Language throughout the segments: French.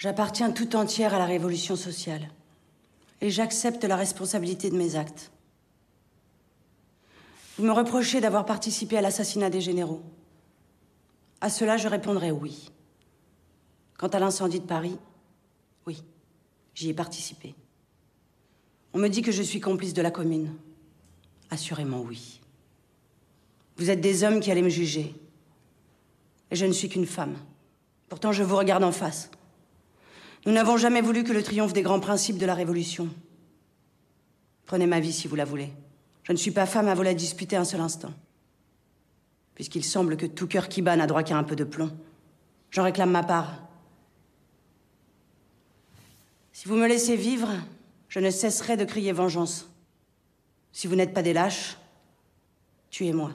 J'appartiens tout entière à la révolution sociale. Et j'accepte la responsabilité de mes actes. Vous me reprochez d'avoir participé à l'assassinat des généraux. À cela, je répondrai oui. Quant à l'incendie de Paris, oui, j'y ai participé. On me dit que je suis complice de la Commune. Assurément oui. Vous êtes des hommes qui allez me juger. Et je ne suis qu'une femme. Pourtant, je vous regarde en face. Nous n'avons jamais voulu que le triomphe des grands principes de la Révolution. Prenez ma vie si vous la voulez. Je ne suis pas femme à vous la disputer un seul instant. Puisqu'il semble que tout cœur qui bat n'a droit qu'à un peu de plomb. J'en réclame ma part. Si vous me laissez vivre, je ne cesserai de crier vengeance. Si vous n'êtes pas des lâches, tuez-moi.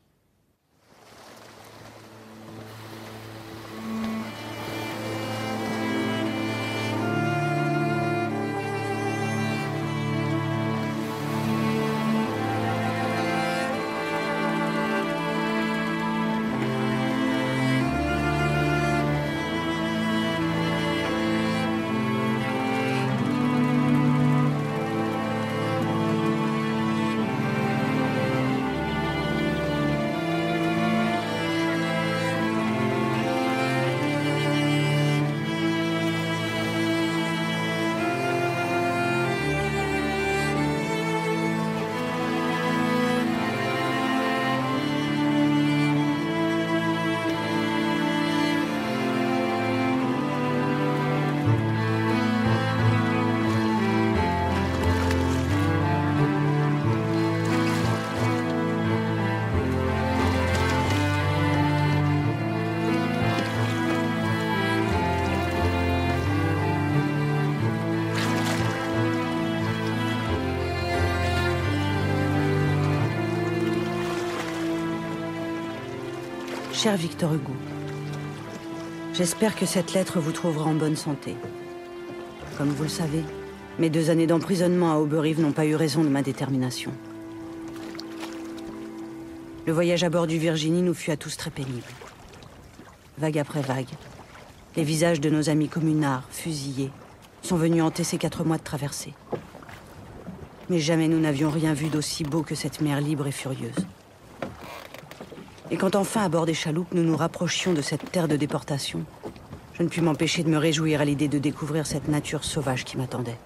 Cher Victor Hugo, j'espère que cette lettre vous trouvera en bonne santé. Comme vous le savez, mes 2 années d'emprisonnement à Auberive n'ont pas eu raison de ma détermination. Le voyage à bord du Virginie nous fut à tous très pénible. Vague après vague, les visages de nos amis communards, fusillés, sont venus hanter ces 4 mois de traversée. Mais jamais nous n'avions rien vu d'aussi beau que cette mer libre et furieuse. Et quand enfin, à bord des chaloupes, nous nous rapprochions de cette terre de déportation, je ne pus m'empêcher de me réjouir à l'idée de découvrir cette nature sauvage qui m'attendait.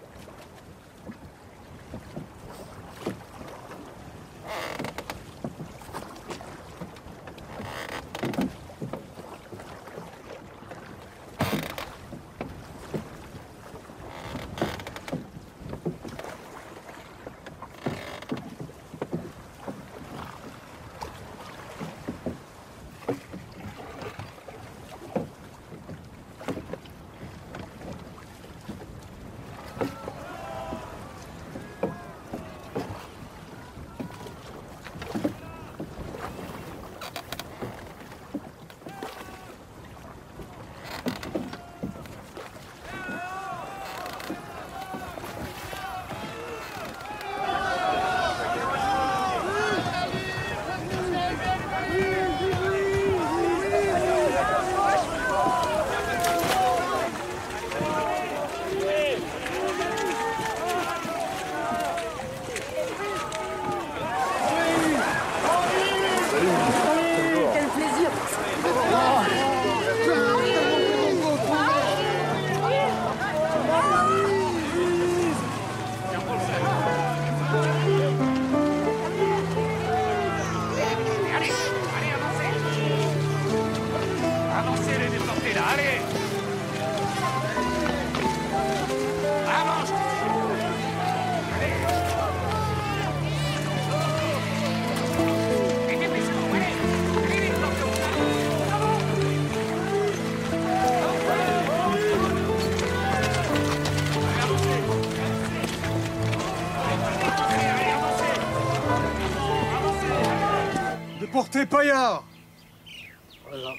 Déporté Paillard. Présent.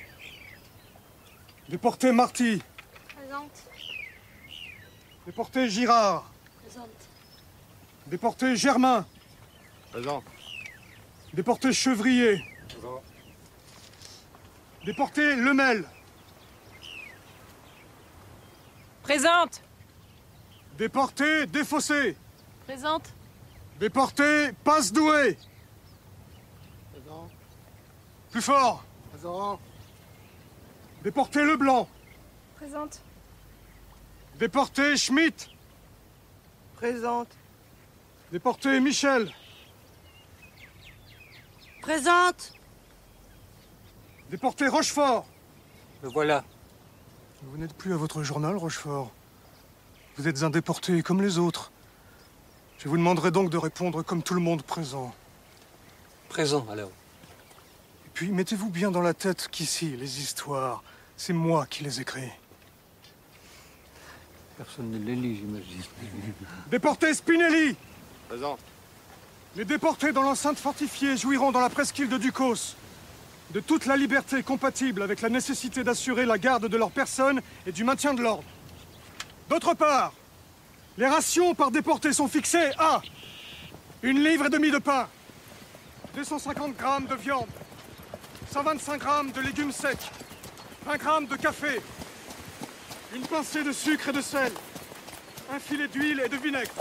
Déporté Marty. Présente. Déporté Girard. Présente. Déporté Germain. Présent. Déporté Chevrier. Présent. Déporté Lemel. Présente. Déporté Défaussé. Présente. Déporté Passe-Doué. Présent. Plus fort. Présent. Déporté Leblanc. Présente. Déporté Schmitt. Présente. Déporté Michel. Présente. Déporté Rochefort. Le voilà. Vous n'êtes plus à votre journal, Rochefort. Vous êtes un déporté comme les autres. Je vous demanderai donc de répondre comme tout le monde présent. Présent, alors. Et puis, mettez-vous bien dans la tête qu'ici, les histoires, c'est moi qui les écris. Personne ne les lit, j'imagine. Déporté Spinelli. Présent. Les déportés dans l'enceinte fortifiée jouiront dans la presqu'île de Ducos de toute la liberté compatible avec la nécessité d'assurer la garde de leur personne et du maintien de l'ordre. D'autre part, les rations par déporté sont fixées à 1,5 livre de pain, 250 grammes de viande, 125 grammes de légumes secs, 20 grammes de café, une pincée de sucre et de sel, un filet d'huile et de vinaigre.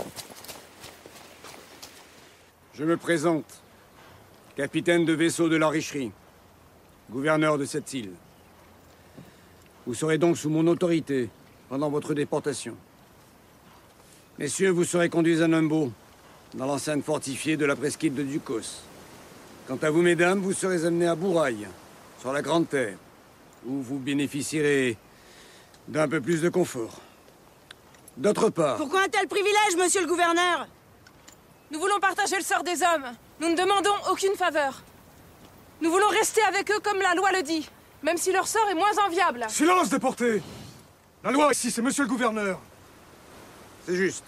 Je me présente, capitaine de vaisseau de la Richerie, gouverneur de cette île. Vous serez donc sous mon autorité pendant votre déportation. Messieurs, vous serez conduits à Numbo, dans l'enceinte fortifiée de la presqu'île de Ducos. Quant à vous, mesdames, vous serez amenés à Bourail, sur la Grande Terre, où vous bénéficierez d'un peu plus de confort. D'autre part... Pourquoi un tel privilège, monsieur le gouverneur? Nous voulons partager le sort des hommes. Nous ne demandons aucune faveur. Nous voulons rester avec eux comme la loi le dit, même si leur sort est moins enviable. Silence, déporté! La loi ici, c'est monsieur le gouverneur. C'est juste.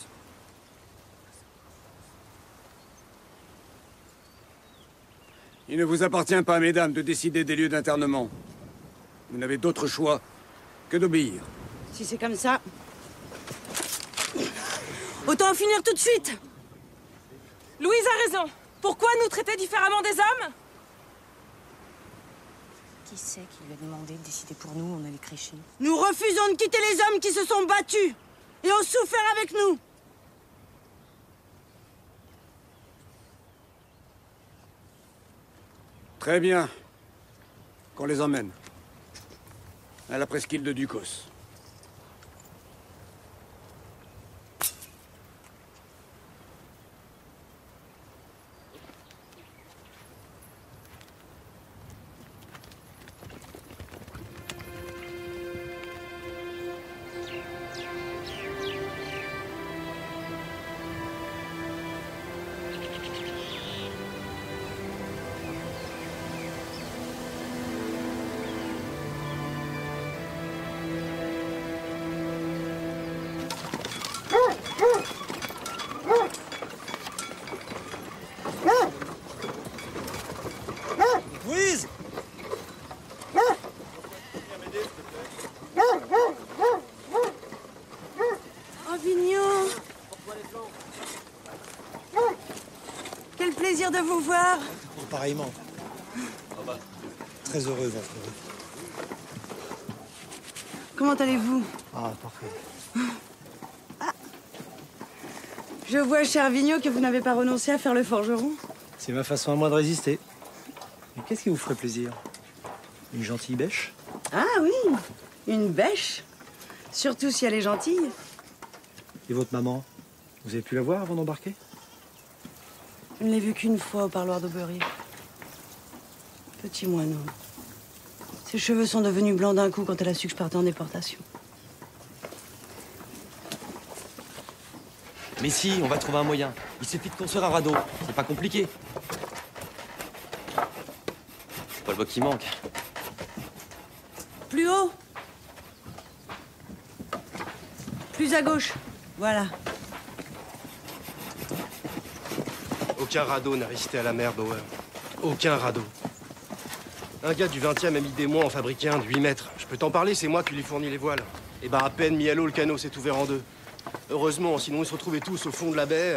Il ne vous appartient pas, mesdames, de décider des lieux d'internement. Vous n'avez d'autre choix que d'obéir. Si c'est comme ça... Autant en finir tout de suite. Louise a raison. Pourquoi nous traiter différemment des hommes? Qui c'est qui lui a demandé de décider pour nous? On allait crécher. Nous refusons de quitter les hommes qui se sont battus et ont souffert avec nous. Très bien. Qu'on les emmène. À la presqu'île de Ducos. Louise! Oh, Vignon. Quel plaisir de vous voir. Pareillement. Très heureux, votre frère. Comment allez-vous? Ah, parfait. Je vois, cher Vignon, que vous n'avez pas renoncé à faire le forgeron. C'est ma façon à moi de résister. Mais qu'est-ce qui vous ferait plaisir? Une gentille bêche? Ah oui, une bêche. Surtout si elle est gentille. Et votre maman? Vous avez pu la voir avant d'embarquer? Je ne l'ai vue qu'une fois au parloir d'Auberier. Petit moineau. Ses cheveux sont devenus blancs d'un coup quand elle a su que je partais en déportation. Mais si, on va trouver un moyen. Il suffit de construire un radeau. C'est pas compliqué. C'est pas le bois qui manque. Plus haut. Plus à gauche. Voilà. Aucun radeau n'a résisté à la mer, Bauer. Aucun radeau. Un gars du 20e a mis des mois à en fabriquer un de 8 mètres. Je peux t'en parler, c'est moi qui lui fournis les voiles. Et ben à peine mis à l'eau, le canot s'est ouvert en deux. Heureusement, sinon ils se retrouvaient tous au fond de la baie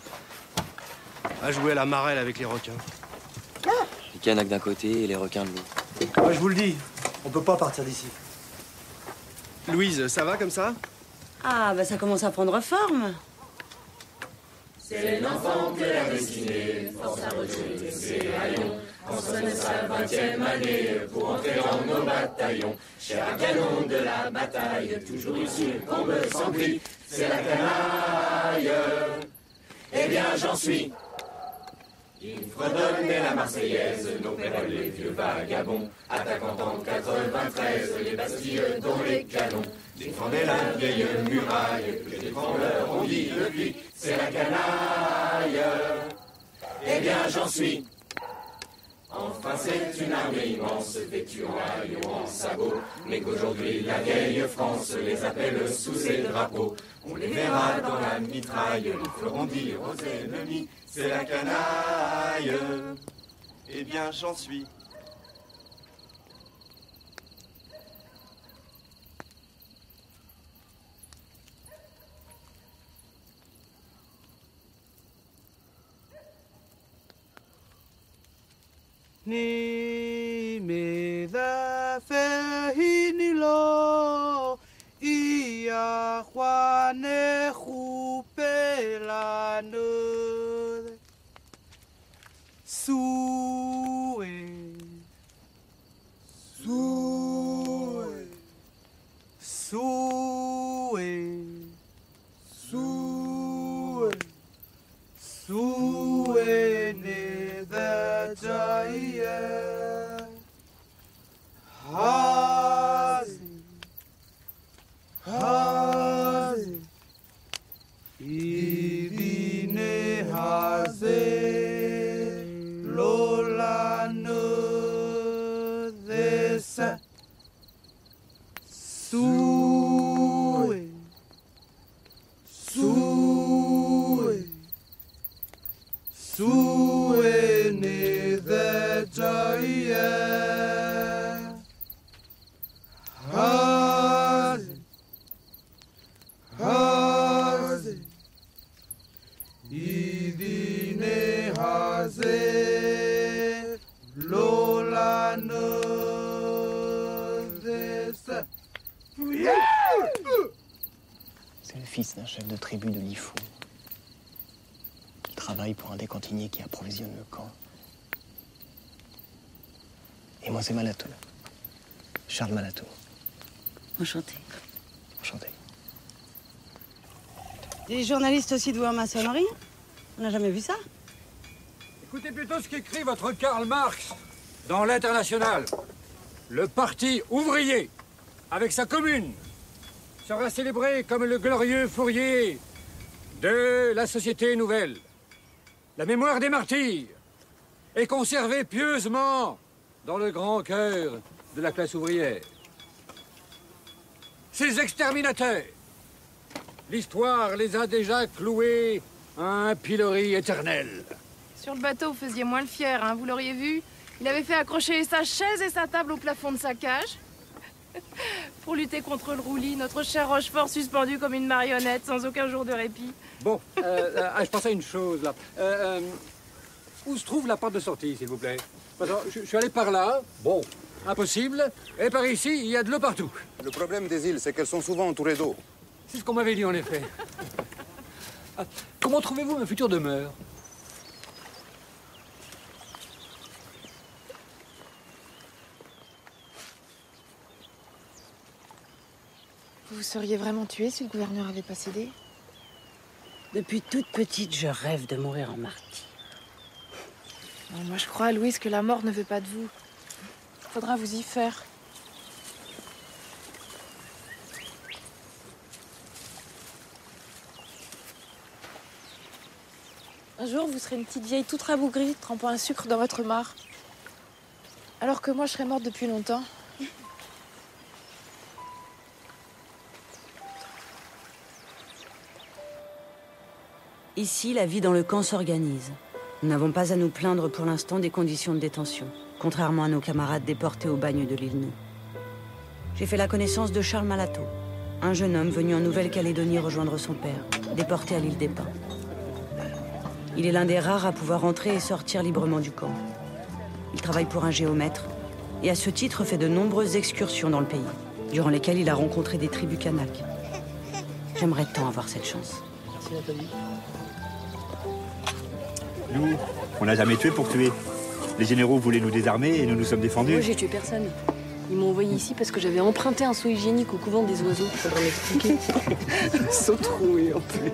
à jouer à la marelle avec les requins. Les canaques d'un côté et les requins de l'autre. Moi, je vous le dis, on peut pas partir d'ici. Louise, ça va comme ça? Ah, bah ça commence à prendre forme. C'est l'enfant que la destinée force à rejeter ses haillons. Quand sonne sa 20e année pour entrer dans nos bataillons. Cher canon de la bataille, toujours il succombe sans cri. C'est la canaille. Eh bien j'en suis. Il fredonne la Marseillaise, nos pères les vieux vagabonds, attaquant en 93 les bastilles dont les canons défendaient la vieille muraille, que des trembleurs ont dit depuis, c'est la canaille. Eh bien j'en suis. Enfin c'est une armée immense, vêtue en haillons, en sabots, mais qu'aujourd'hui la vieille France les appelle sous ses drapeaux. On les verra dans la mitraille, nous ferons dire aux ennemis, c'est la canaille. Eh bien, j'en suis. Ni me da feinilo ia Juane jupelanud sue sue sue sue sue ne da jaya hazi hazi idine haze lola no desa sue sue sue ne da jaya hazi hazi idine haze lola no desa. C'est le fils d'un chef de tribu de Lifou. Il travaille pour un des cantiniers qui approvisionne le camp. Et moi, c'est Malato. Charles Malato. Enchanté. Enchanté. Des journalistes aussi doués en maçonnerie? On n'a jamais vu ça. Écoutez plutôt ce qu'écrit votre Karl Marx dans l'International. Le parti ouvrier, avec sa commune, sera célébré comme le glorieux fourrier de la société nouvelle. La mémoire des martyrs est conservée pieusement dans le grand cœur de la classe ouvrière. Ces exterminateurs, l'histoire les a déjà cloués à un pilori éternel. Sur le bateau, vous faisiez moins le fier, hein, vous l'auriez vu. Il avait fait accrocher sa chaise et sa table au plafond de sa cage. Pour lutter contre le roulis, notre cher Rochefort suspendu comme une marionnette, sans aucun jour de répit. Bon, je pensais à une chose, là. Où se trouve la porte de sortie, s'il vous plaît? Attends, je suis allé par là. Bon, impossible. Et par ici, il y a de l'eau partout. Le problème des îles, c'est qu'elles sont souvent entourées d'eau. C'est ce qu'on m'avait dit, en effet. Ah, comment trouvez-vous ma future demeure? Vous vous seriez vraiment tué si le gouverneur avait pas cédé? Depuis toute petite, je rêve de mourir en martyr. Non, moi je crois, Louise, que la mort ne veut pas de vous. Faudra vous y faire. Un jour, vous serez une petite vieille toute rabougrie, trempant un sucre dans votre mare. Alors que moi, je serais morte depuis longtemps. Ici, la vie dans le camp s'organise. Nous n'avons pas à nous plaindre pour l'instant des conditions de détention, contrairement à nos camarades déportés au bagne de l'île Nou. J'ai fait la connaissance de Charles Malato, un jeune homme venu en Nouvelle-Calédonie rejoindre son père, déporté à l'île des Pins. Il est l'un des rares à pouvoir entrer et sortir librement du camp. Il travaille pour un géomètre et à ce titre fait de nombreuses excursions dans le pays, durant lesquelles il a rencontré des tribus kanaks. J'aimerais tant avoir cette chance. Merci Nathalie. Nous, on n'a jamais tué pour tuer. Les généraux voulaient nous désarmer et nous nous sommes défendus. Moi, j'ai tué personne. Ils m'ont envoyé ici parce que j'avais emprunté un seau hygiénique au couvent des oiseaux. Faudrait m'expliquer. Saut troué en plus.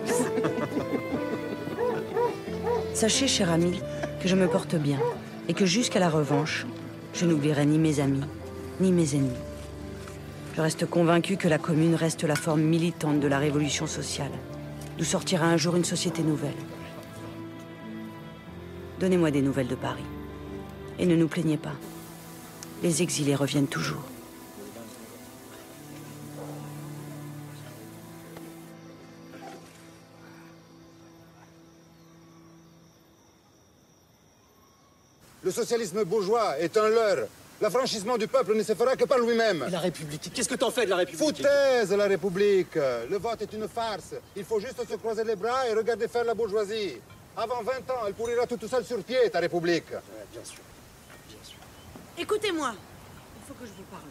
Sachez, cher ami, que je me porte bien et que jusqu'à la revanche, je n'oublierai ni mes amis, ni mes ennemis. Je reste convaincu que la Commune reste la forme militante de la révolution sociale, d'où sortira un jour une société nouvelle. Donnez-moi des nouvelles de Paris. Et ne nous plaignez pas. Les exilés reviennent toujours. Le socialisme bourgeois est un leurre. L'affranchissement du peuple ne se fera que par lui-même. Et la République, qu'est-ce que t'en fais de la République? Foutaise, la République. Le vote est une farce. Il faut juste se croiser les bras et regarder faire la bourgeoisie. Avant 20 ans, elle pourrira tout seule sur pied, ta République. Ouais, bien sûr. Bien sûr. Écoutez-moi. Il faut que je vous parle.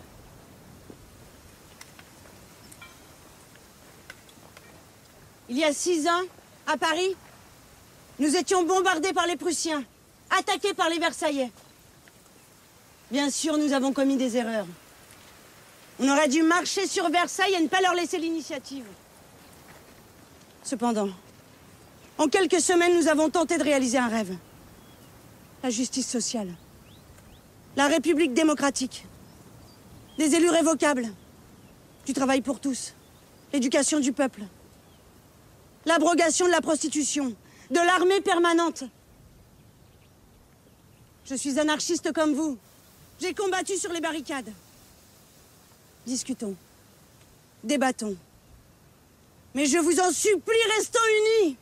Il y a 6 ans, à Paris, nous étions bombardés par les Prussiens, attaqués par les Versaillais. Bien sûr, nous avons commis des erreurs. On aurait dû marcher sur Versailles et ne pas leur laisser l'initiative. Cependant, en quelques semaines, nous avons tenté de réaliser un rêve. La justice sociale. La République démocratique. Des élus révocables. Du travail pour tous. L'éducation du peuple. L'abrogation de la prostitution. De l'armée permanente. Je suis anarchiste comme vous. J'ai combattu sur les barricades. Discutons. Débattons. Mais je vous en supplie, restons unis.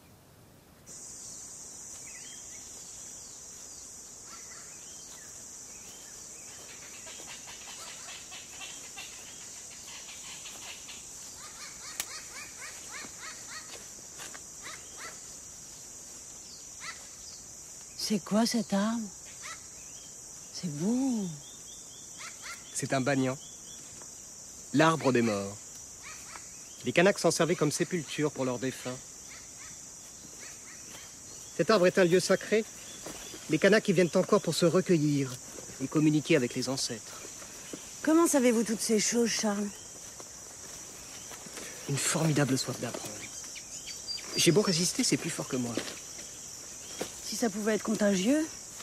C'est quoi cette arme? C'est beau. C'est un banyan. L'arbre des morts. Les Kanaks s'en servaient comme sépulture pour leurs défunts. Cet arbre est un lieu sacré. Les Kanaks y viennent encore pour se recueillir et communiquer avec les ancêtres. Comment savez-vous toutes ces choses, Charles? Une formidable soif d'apprendre. J'ai beau résister, c'est plus fort que moi. Si ça pouvait être contagieux.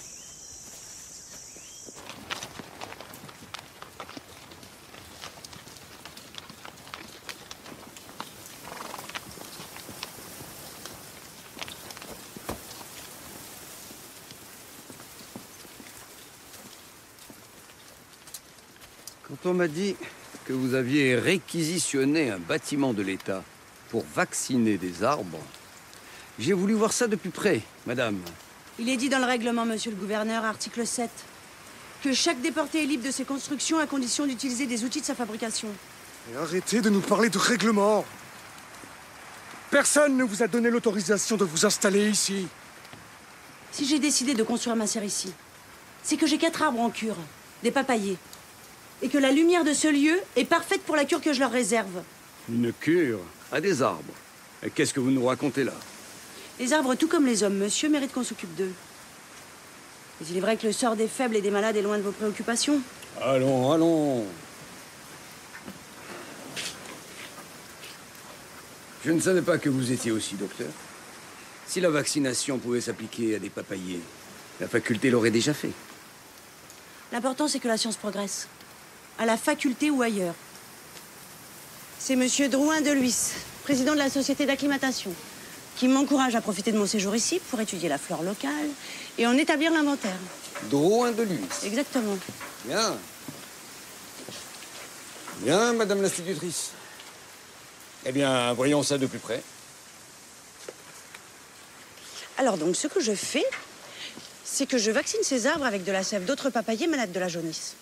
Quand on m'a dit que vous aviez réquisitionné un bâtiment de l'État pour vacciner des arbres, j'ai voulu voir ça de plus près, madame. Il est dit dans le règlement, monsieur le gouverneur, article 7, que chaque déporté est libre de ses constructions à condition d'utiliser des outils de sa fabrication. Et arrêtez de nous parler de règlement. Personne ne vous a donné l'autorisation de vous installer ici. Si j'ai décidé de construire ma serre ici, c'est que j'ai 4 arbres en cure, des papayers, et que la lumière de ce lieu est parfaite pour la cure que je leur réserve. Une cure à des arbres. Et qu'est-ce que vous nous racontez là? Les arbres, tout comme les hommes, monsieur, méritent qu'on s'occupe d'eux. Mais il est vrai que le sort des faibles et des malades est loin de vos préoccupations. Allons, allons. Je ne savais pas que vous étiez aussi docteur. Si la vaccination pouvait s'appliquer à des papayers, la faculté l'aurait déjà fait. L'important, c'est que la science progresse. À la faculté ou ailleurs. C'est monsieur Drouin de Lhuys, président de la société d'acclimatation, qui m'encourage à profiter de mon séjour ici pour étudier la flore locale et en établir l'inventaire. Drouin de Lhuys. Exactement. Bien. Bien, madame l'institutrice. Eh bien, voyons ça de plus près. Alors donc, ce que je fais, c'est que je vaccine ces arbres avec de la sève d'autres papayers malades de la jaunisse.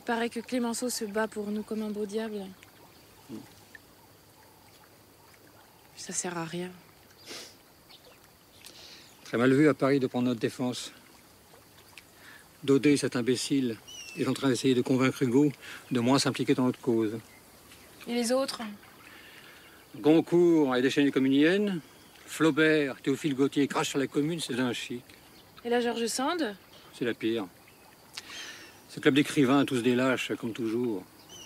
paraît que Clémenceau se bat pour nous comme un beau diable. Ça sert à rien. Très mal vu à Paris de prendre notre défense. Daudet, cet imbécile, est en train d'essayer de convaincre Hugo de moins s'impliquer dans notre cause. Et les autres? Goncourt est déchaîné comme une hyène. Flaubert, Théophile Gautier crachent sur la commune, c'est d'un chic. Et la George Sand? C'est la pire. Ce club d'écrivains, tous des lâches, comme toujours.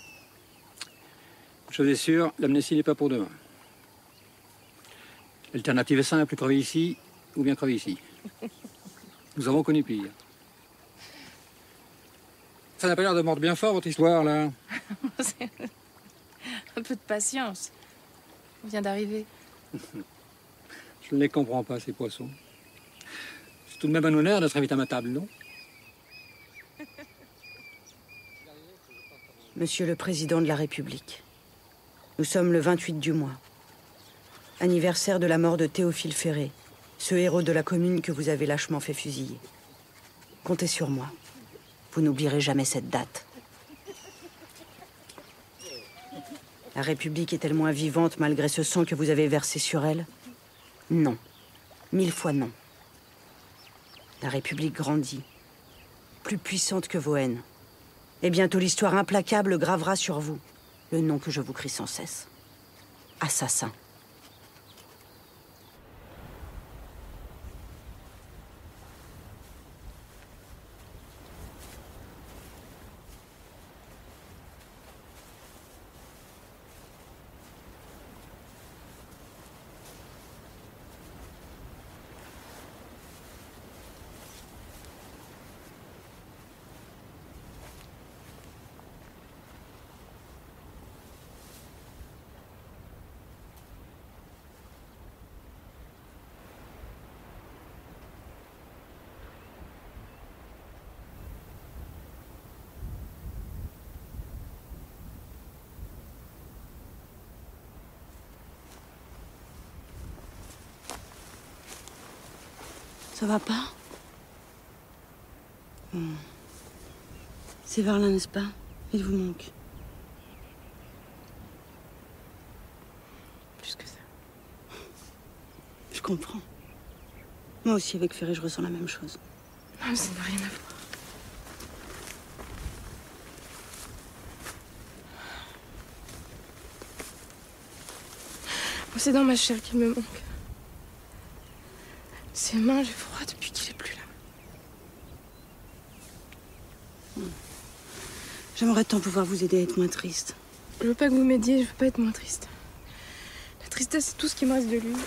Une chose est sûre, l'amnistie n'est pas pour demain. L'alternative est simple, crever ici ou bien crever ici. Nous avons connu pire. Ça n'a pas l'air de mordre bien fort, votre histoire, là. Un peu de patience. On vient d'arriver. Je ne les comprends pas, ces poissons. C'est tout de même un honneur d'être invité à ma table, non? Monsieur le Président de la République, nous sommes le 28 du mois. Anniversaire de la mort de Théophile Ferré, ce héros de la commune que vous avez lâchement fait fusiller. Comptez sur moi. Vous n'oublierez jamais cette date. La République est-elle moins vivante malgré ce sang que vous avez versé sur elle? Non. 1000 fois non. La République grandit, plus puissante que vos haines. Et bientôt l'histoire implacable gravera sur vous le nom que je vous crie sans cesse. Assassin. Ça va pas? C'est Varlin, n'est-ce pas? Il vous manque. Plus que ça. Je comprends. Moi aussi, avec Ferré, je ressens la même chose. Non, mais ça n'a rien à voir. Bon, c'est dans ma chair qu'il me manque. Ses mains, j'ai froid depuis qu'il est plus là. J'aimerais tant pouvoir vous aider à être moins triste. Je veux pas que vous m'aidiez, je veux pas être moins triste. La tristesse, c'est tout ce qui me reste de lui.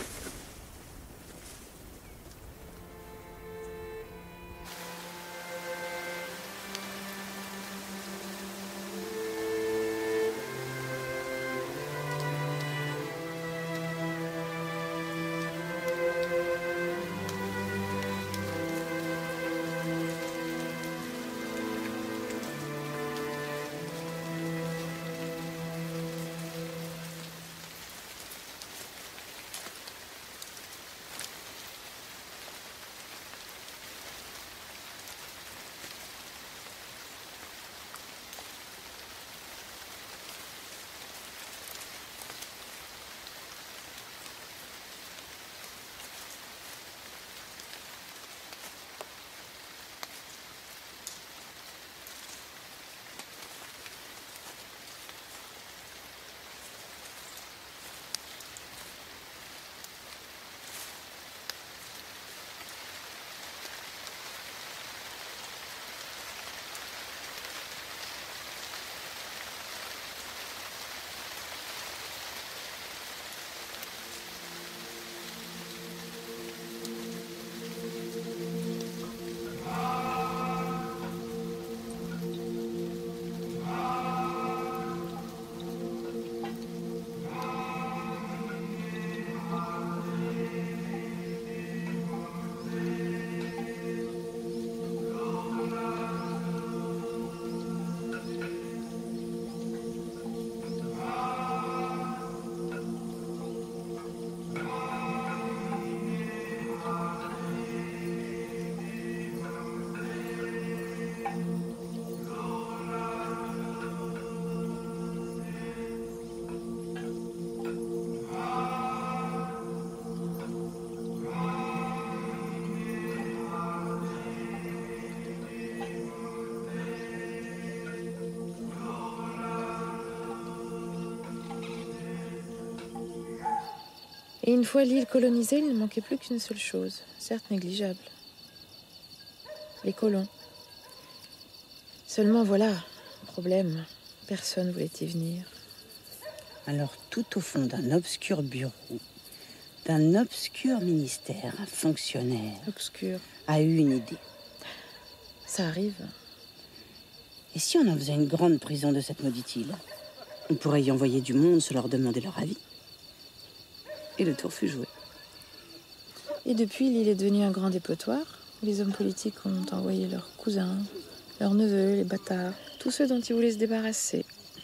Et une fois l'île colonisée, il ne manquait plus qu'une seule chose, certes négligeable. Les colons. Seulement voilà, problème, personne ne voulait y venir. Alors tout au fond d'un obscur bureau, d'un obscur ministère, un fonctionnaire obscur a eu une idée. Ça arrive. Et si on en faisait une grande prison de cette maudite île? On pourrait y envoyer du monde se leur demander leur avis. Et le tour fut joué. Et depuis, l'île est devenue un grand dépotoir où les hommes politiques ont envoyé leurs cousins, leurs neveux, les bâtards, tous ceux dont ils voulaient se débarrasser.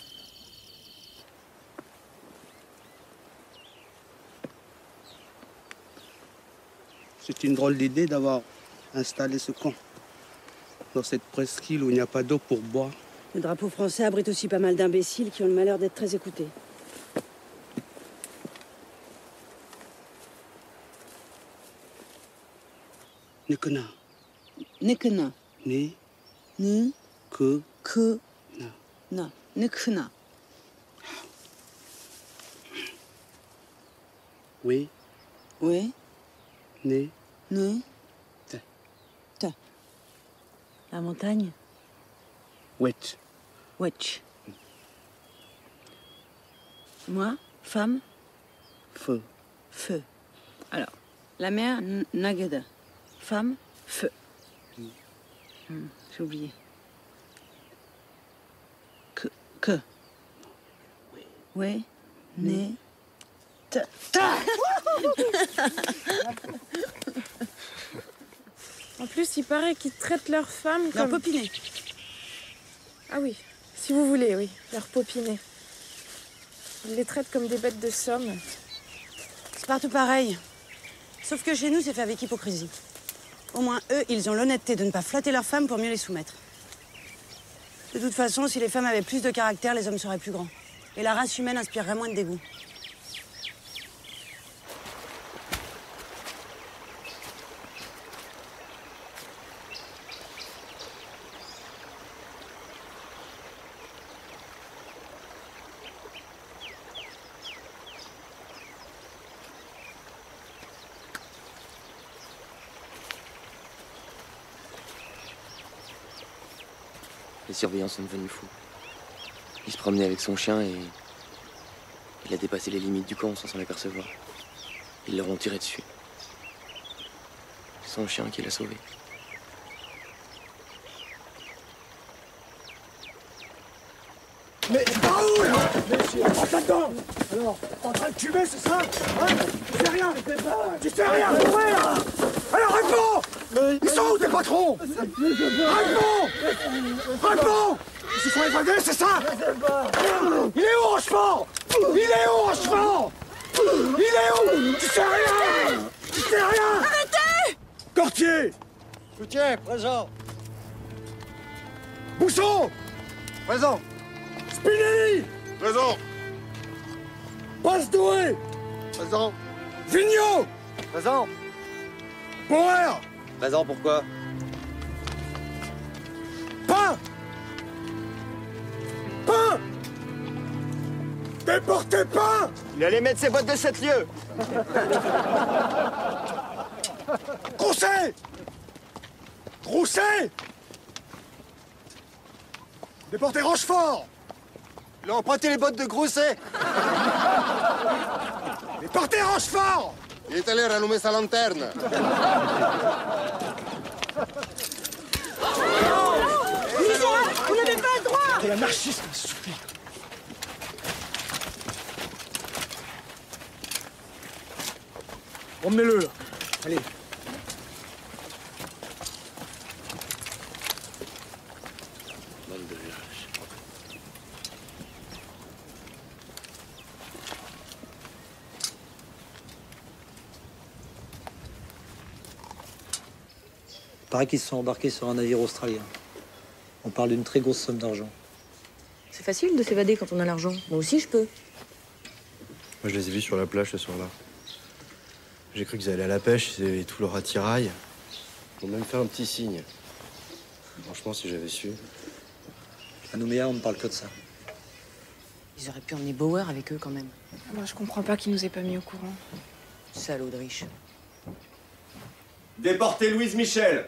C'est une drôle d'idée d'avoir installé ce camp dans cette presqu'île où il n'y a pas d'eau pour boire. Le drapeau français abrite aussi pas mal d'imbéciles qui ont le malheur d'être très écoutés. Nekena. Nekena. Ni. Ni. Que. Que. Na. Na. Nekena. Oui. Oui. Ne. Ne. Te. Te. La montagne. Wetch. Wetch. Moi, femme. Feu. Feu. Alors, la mère, Nageda. Femme, feu. J'ai oublié. Que. Oui. Oui. Né. Ta. En plus, il paraît qu'ils traitent leurs femmes Leur comme... popinet. Ah oui, si vous voulez, oui, leur popinet. Ils les traitent comme des bêtes de somme. C'est partout pareil. Sauf que chez nous, c'est fait avec hypocrisie. Au moins, eux, ils ont l'honnêteté de ne pas flatter leurs femmes pour mieux les soumettre. De toute façon, si les femmes avaient plus de caractère, les hommes seraient plus grands. Et la race humaine inspirerait moins de dégoût. Les surveillants sont devenus fous. Il se promenait avec son chien et... il a dépassé les limites du camp sans s'en apercevoir. Ils leur ont tiré dessus. C'est son chien qui l'a sauvé. Mais Raoul! Mais rentre là-dedans! Alors, t'es en train de tuer, c'est ça? Hein? Tu sais rien! Tu sais rien! Ouais, là! Alors réponds! Ils sont où tes patrons? Réponds! Réponds! Ils se sont évadés, c'est ça? Il est où, Rochefort? Il est où, Rochefort? Il est où? Tu sais rien! Tu sais rien! Arrêtez! Cortier! Soutien, présent. Bousson! Présent. Spinelli! Présent. Passe-Doué! Présent. Vigneault! Présent. Bauer! Présent, pourquoi? Pain! Pain! Déportez Pain! Il allait mettre ses bottes de 7 lieues. Grousset! Grousset! Déportez Rochefort! Il a emprunté les bottes de Grousset. Déportez Rochefort! Il est allé rallumer sa lanterne. Vous n'avez pas le droit! De l'anarchisme, s'il vous plaît. Emmenez-le, là. Allez. Bande de lâches. Paraît qu'ils se sont embarqués sur un navire australien. On parle d'une très grosse somme d'argent. C'est facile de s'évader quand on a l'argent. Moi aussi, je peux. Moi, je les ai vus sur la plage ce soir-là. J'ai cru qu'ils allaient à la pêche, ils avaient tout leur attirail. Ils m'ont même fait un petit signe. Franchement, si j'avais su... À Nouméa, on ne parle que de ça. Ils auraient pu emmener Bauer avec eux quand même. Moi, je comprends pas qu'ils nous aient pas mis au courant. Salaud de riche. Déportez Louise Michel.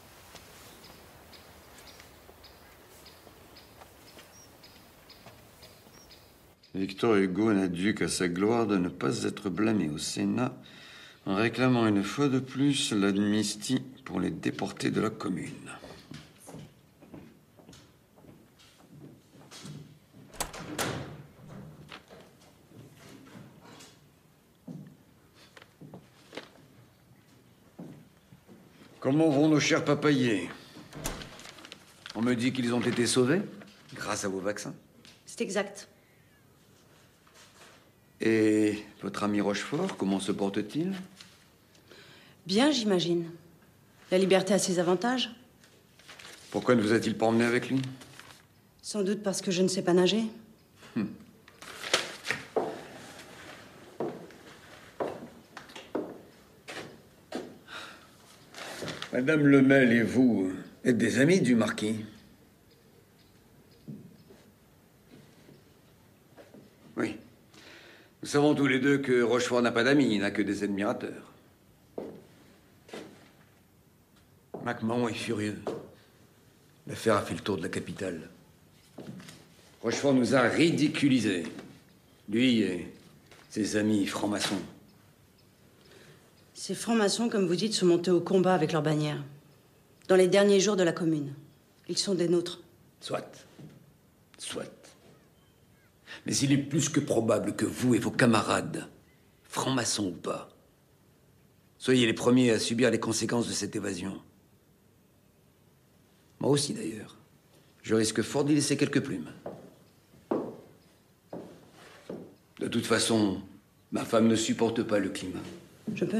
Victor Hugo n'a dû qu'à sa gloire de ne pas être blâmé au Sénat en réclamant une fois de plus l'amnistie pour les déportés de la commune. Comment vont nos chers papayers? On me dit qu'ils ont été sauvés grâce à vos vaccins. C'est exact. Et votre ami Rochefort, comment se porte-t-il? Bien, j'imagine. La liberté a ses avantages. Pourquoi ne vous a-t-il pas emmené avec lui? Sans doute parce que je ne sais pas nager. Madame Lemel et vous êtes des amis du marquis? Oui. Nous savons tous les deux que Rochefort n'a pas d'amis, il n'a que des admirateurs. MacMahon est furieux. L'affaire a fait le tour de la capitale. Rochefort nous a ridiculisés. Lui et ses amis francs-maçons. Ces francs-maçons, comme vous dites, sont montés au combat avec leurs bannières. Dans les derniers jours de la Commune. Ils sont des nôtres. Soit. Soit. Mais il est plus que probable que vous et vos camarades, francs-maçons ou pas, soyez les premiers à subir les conséquences de cette évasion. Moi aussi, d'ailleurs. Je risque fort d'y laisser quelques plumes. De toute façon, ma femme ne supporte pas le climat. Je peux?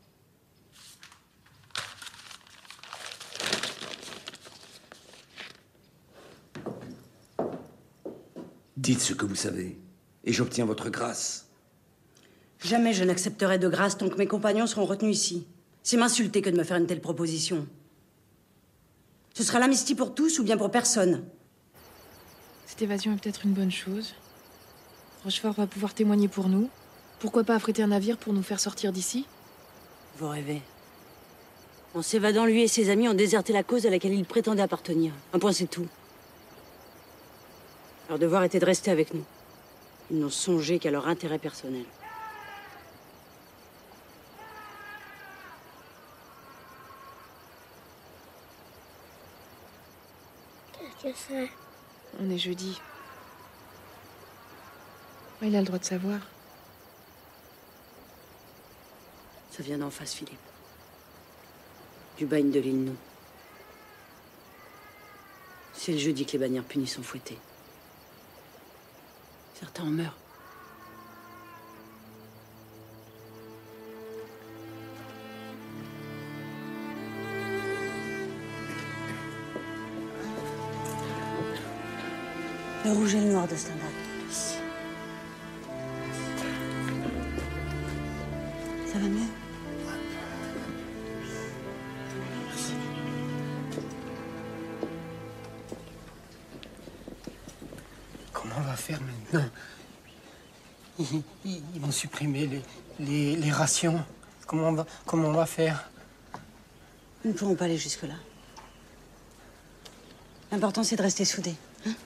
Dites ce que vous savez, et j'obtiens votre grâce. Jamais je n'accepterai de grâce tant que mes compagnons seront retenus ici. C'est m'insulter que de me faire une telle proposition. Ce sera l'amnistie pour tous ou bien pour personne. Cette évasion est peut-être une bonne chose. Rochefort va pouvoir témoigner pour nous. Pourquoi pas affréter un navire pour nous faire sortir d'ici? Vous rêvez. En s'évadant, lui et ses amis ont déserté la cause à laquelle ils prétendaient appartenir. Un point, c'est tout. Leur devoir était de rester avec nous. Ils n'ont songé qu'à leur intérêt personnel. Qu'est-ce que c'est? On est jeudi. Il a le droit de savoir. Ça vient d'en face, Philippe. Du bagne de l'île Nou. C'est le jeudi que les bannières punies sont fouettées. Certains en meurent. Le rouge et le noir de Stendhal. Ça va mieux? Comment on va faire maintenant? Ils vont supprimer les rations. Comment on va faire? Nous ne pourrons pas aller jusque-là. L'important, c'est de rester soudés. Hein?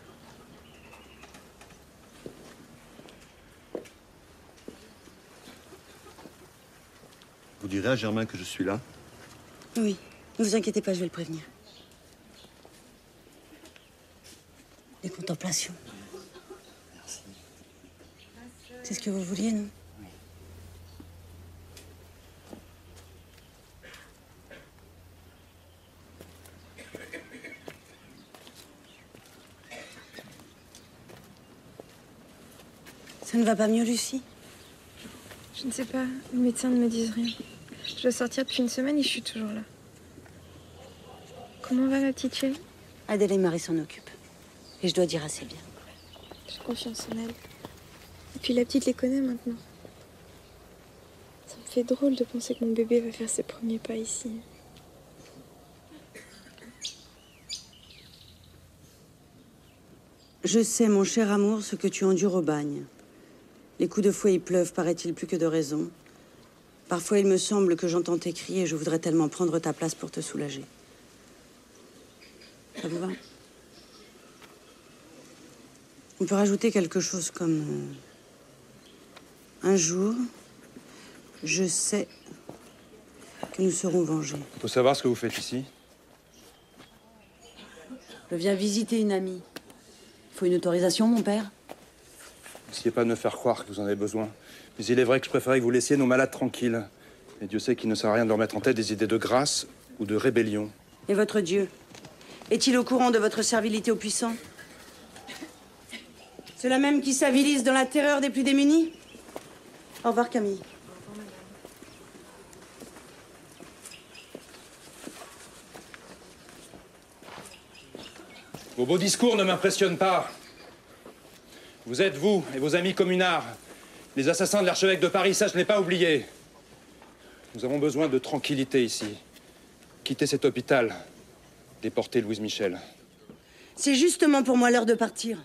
Vous direz à Germain que je suis là? Oui. Ne vous inquiétez pas, je vais le prévenir. Des contemplations. Merci. C'est ce que vous vouliez, non? Oui. Ça ne va pas mieux, Lucie? Je ne sais pas. Les médecins ne me disent rien. Je dois sortir depuis une semaine et je suis toujours là. Comment va ma petite chérie? Adèle et Marie s'en occupent. Et je dois dire assez bien. J'ai confiance en elle. Et puis la petite les connaît maintenant. Ça me fait drôle de penser que mon bébé va faire ses premiers pas ici. Je sais, mon cher amour, ce que tu endures au bagne. Les coups de fouet y pleuvent, paraît-il, plus que de raison. Parfois, il me semble que j'entends tes cris et je voudrais tellement prendre ta place pour te soulager. Ça vous va? On peut rajouter quelque chose comme... un jour, je sais que nous serons vengés. Faut savoir ce que vous faites ici. Je viens visiter une amie. Il faut une autorisation, mon père? N'essayez pas de me faire croire que vous en avez besoin. Mais il est vrai que je préférais que vous laissiez nos malades tranquilles. Et Dieu sait qu'il ne sert à rien de leur mettre en tête des idées de grâce ou de rébellion. Et votre Dieu? Est-il au courant de votre servilité aux puissants? Ceux-là même qui s'avilisent dans la terreur des plus démunis? Au revoir, Camille. Vos beaux discours ne m'impressionnent pas. Vous êtes, vous et vos amis communards, les assassins de l'archevêque de Paris, ça je ne l'ai pas oublié. Nous avons besoin de tranquillité ici. Quittez cet hôpital. Déportez Louise Michel. C'est justement pour moi l'heure de partir.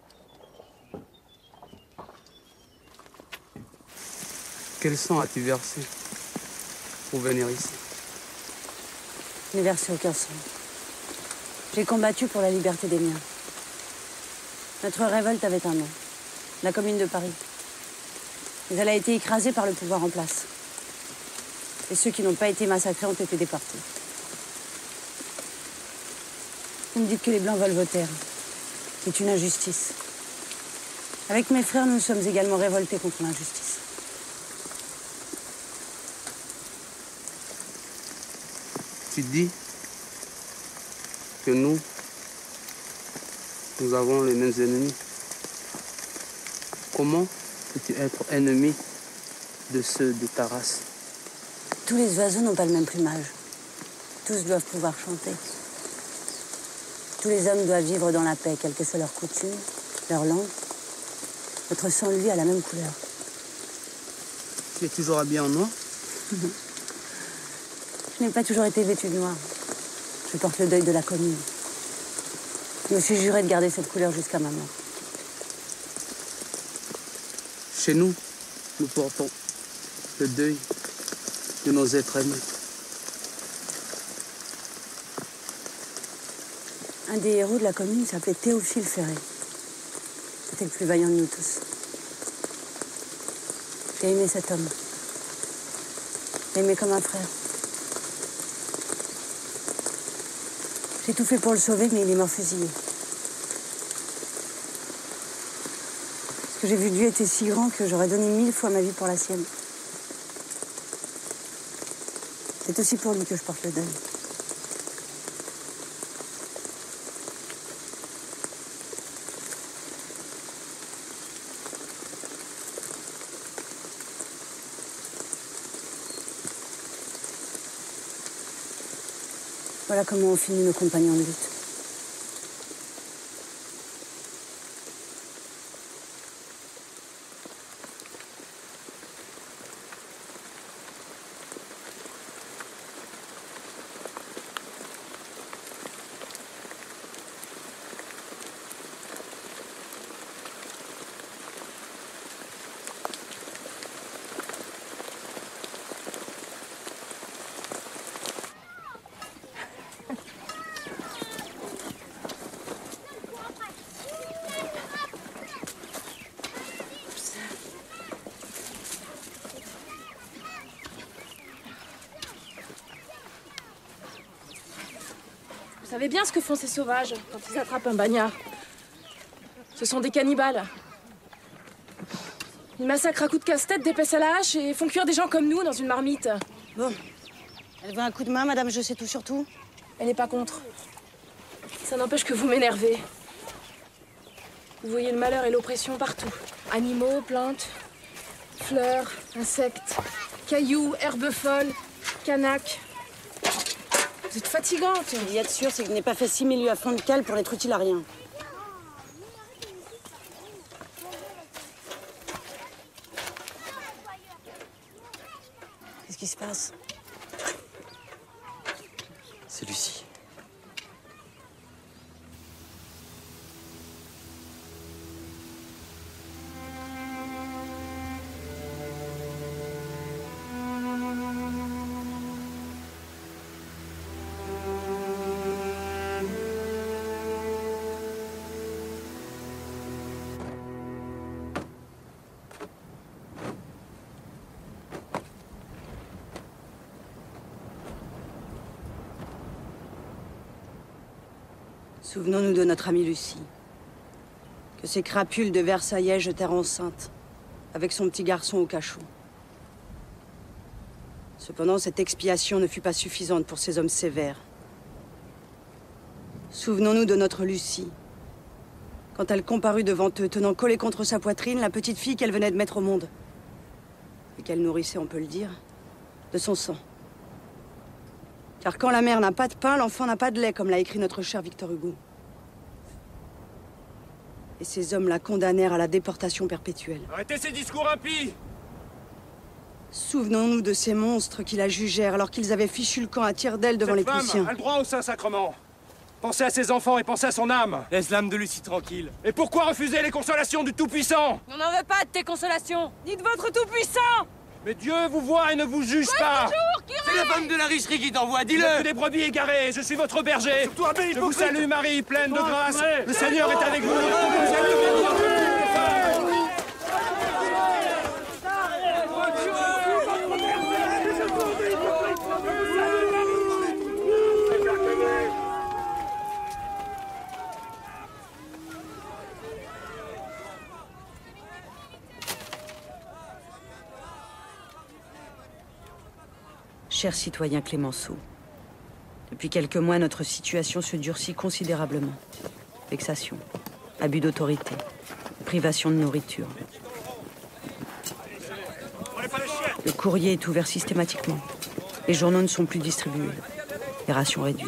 Quel sang as-tu versé pour venir ici? Je n'ai versé aucun sang. J'ai combattu pour la liberté des miens. Notre révolte avait un nom, la Commune de Paris. Mais elle a été écrasée par le pouvoir en place. Et ceux qui n'ont pas été massacrés ont été déportés. Vous me dites que les Blancs veulent vos terres. C'est une injustice. Avec mes frères, nous sommes également révoltés contre l'injustice. Tu dis que nous avons les mêmes ennemis. Comment peux-tu être ennemi de ceux de ta race? Tous les oiseaux n'ont pas le même plumage. Tous doivent pouvoir chanter. Tous les hommes doivent vivre dans la paix, quelles que soient leurs coutumes, leur langue. Notre sang, lui, a la même couleur. Tu es toujours habillé en noir? Je n'ai pas toujours été vêtue de noir. Je porte le deuil de la commune. Je me suis juré de garder cette couleur jusqu'à ma mort. Chez nous, nous portons le deuil de nos êtres aimés. Un des héros de la commune s'appelait Théophile Ferré. C'était le plus vaillant de nous tous. J'ai aimé cet homme. J'ai aimé comme un frère. J'ai tout fait pour le sauver, mais il est mort fusillé. Ce que j'ai vu de lui était si grand que j'aurais donné 1000 fois ma vie pour la sienne. C'est aussi pour lui que je porte le deuil. Voilà comment ont fini nos compagnons de lutte. Vous savez bien ce que font ces sauvages quand ils attrapent un bagnard. Ce sont des cannibales. Ils massacrent à coups de casse-tête, d'épaisse à la hache et font cuire des gens comme nous dans une marmite. Bon. Elle veut un coup de main, madame, je sais tout sur tout. Elle n'est pas contre. Ça n'empêche que vous m'énervez. Vous voyez le malheur et l'oppression partout. Animaux, plantes, fleurs, insectes, cailloux, herbes folles, canaques. Vous êtes fatigante. Ce qu'il y a de sûr, c'est que je n'ai pas fait 6000 lieues à fond de cale pour être utile à rien. Qu'est-ce qui se passe? C'est Lucie. Souvenons-nous de notre amie Lucie, que ces crapules de Versaillais jetèrent enceinte, avec son petit garçon au cachot. Cependant, cette expiation ne fut pas suffisante pour ces hommes sévères. Souvenons-nous de notre Lucie, quand elle comparut devant eux, tenant collée contre sa poitrine la petite fille qu'elle venait de mettre au monde, et qu'elle nourrissait, on peut le dire, de son sang. Car quand la mère n'a pas de pain, l'enfant n'a pas de lait, comme l'a écrit notre cher Victor Hugo. Et ces hommes la condamnèrent à la déportation perpétuelle. Arrêtez ces discours impies! Souvenons-nous de ces monstres qui la jugèrent alors qu'ils avaient fichu le camp à tire d'aile devant les Cette Prussiens. femme a le droit au Saint-Sacrement. Pensez à ses enfants et pensez à son âme. Laisse l'âme de Lucie tranquille. Et pourquoi refuser les consolations du Tout-Puissant? On n'en veut pas de tes consolations, ni de votre Tout-Puissant! Mais Dieu vous voit et ne vous juge pas. C'est la femme de la richerie qui t'envoie, Il n'y a que dis-le. des brebis égarées, je suis votre berger. Je vous salue Marie, pleine de grâce. Le Seigneur est avec vous. Vous êtes bénie entre toutes les femmes. Cher citoyen Clémenceau, depuis quelques mois, notre situation se durcit considérablement. Vexation, abus d'autorité, privation de nourriture. Le courrier est ouvert systématiquement. Les journaux ne sont plus distribués. Les rations réduites.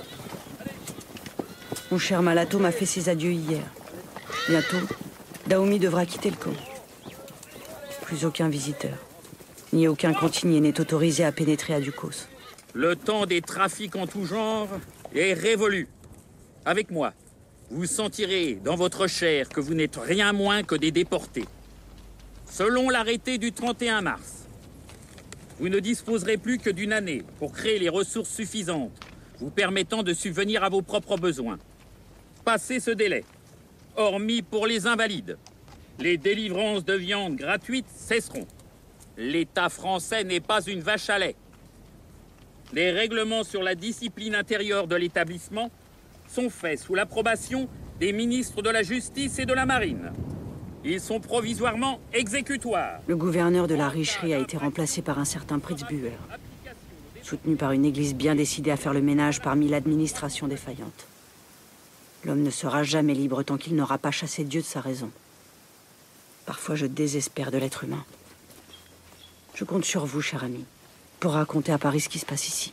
Mon cher Malato m'a fait ses adieux hier. Bientôt, Daoumi devra quitter le camp. Plus aucun visiteur. Ni aucun cantinier n'est autorisé à pénétrer à Ducos. Le temps des trafics en tout genre est révolu. Avec moi, vous sentirez dans votre chair que vous n'êtes rien moins que des déportés. Selon l'arrêté du 31 mars, vous ne disposerez plus que d'une année pour créer les ressources suffisantes vous permettant de subvenir à vos propres besoins. Passé ce délai, hormis pour les invalides, les délivrances de viande gratuites cesseront. L'État français n'est pas une vache à lait. Les règlements sur la discipline intérieure de l'établissement sont faits sous l'approbation des ministres de la Justice et de la Marine. Ils sont provisoirement exécutoires. Le gouverneur de la Richerie a été remplacé par un certain Pritzbuer, soutenu par une église bien décidée à faire le ménage parmi l'administration défaillante. L'homme ne sera jamais libre tant qu'il n'aura pas chassé Dieu de sa raison. Parfois, je désespère de l'être humain. Je compte sur vous, cher ami, pour raconter à Paris ce qui se passe ici.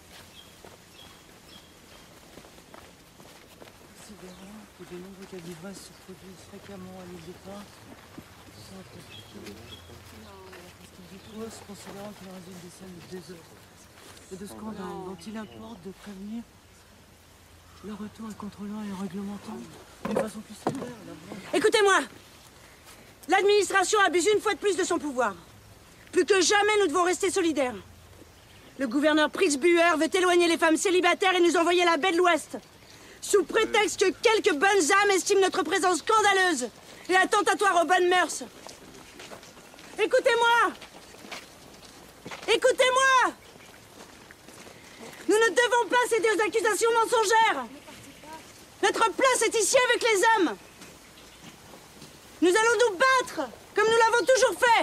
Considérant que de nombreux cas d'ivresse se produisent fréquemment à l'île de Pins, sans appliquer considérant qu'il résulte des scènes de désordre et de scandale dont il importe de prévenir le retour en contrôlant et en réglementant d'une façon plus sévère. Écoutez-moi! L'administration abuse une fois de plus de son pouvoir. Plus que jamais, nous devons rester solidaires. Le gouverneur Pritzbuer veut éloigner les femmes célibataires et nous envoyer à la baie de l'Ouest. Sous prétexte que quelques bonnes âmes estiment notre présence scandaleuse et attentatoire aux bonnes mœurs. Écoutez-moi! Écoutez-moi! Nous ne devons pas céder aux accusations mensongères. Notre place est ici avec les hommes. Nous allons nous battre, comme nous l'avons toujours fait.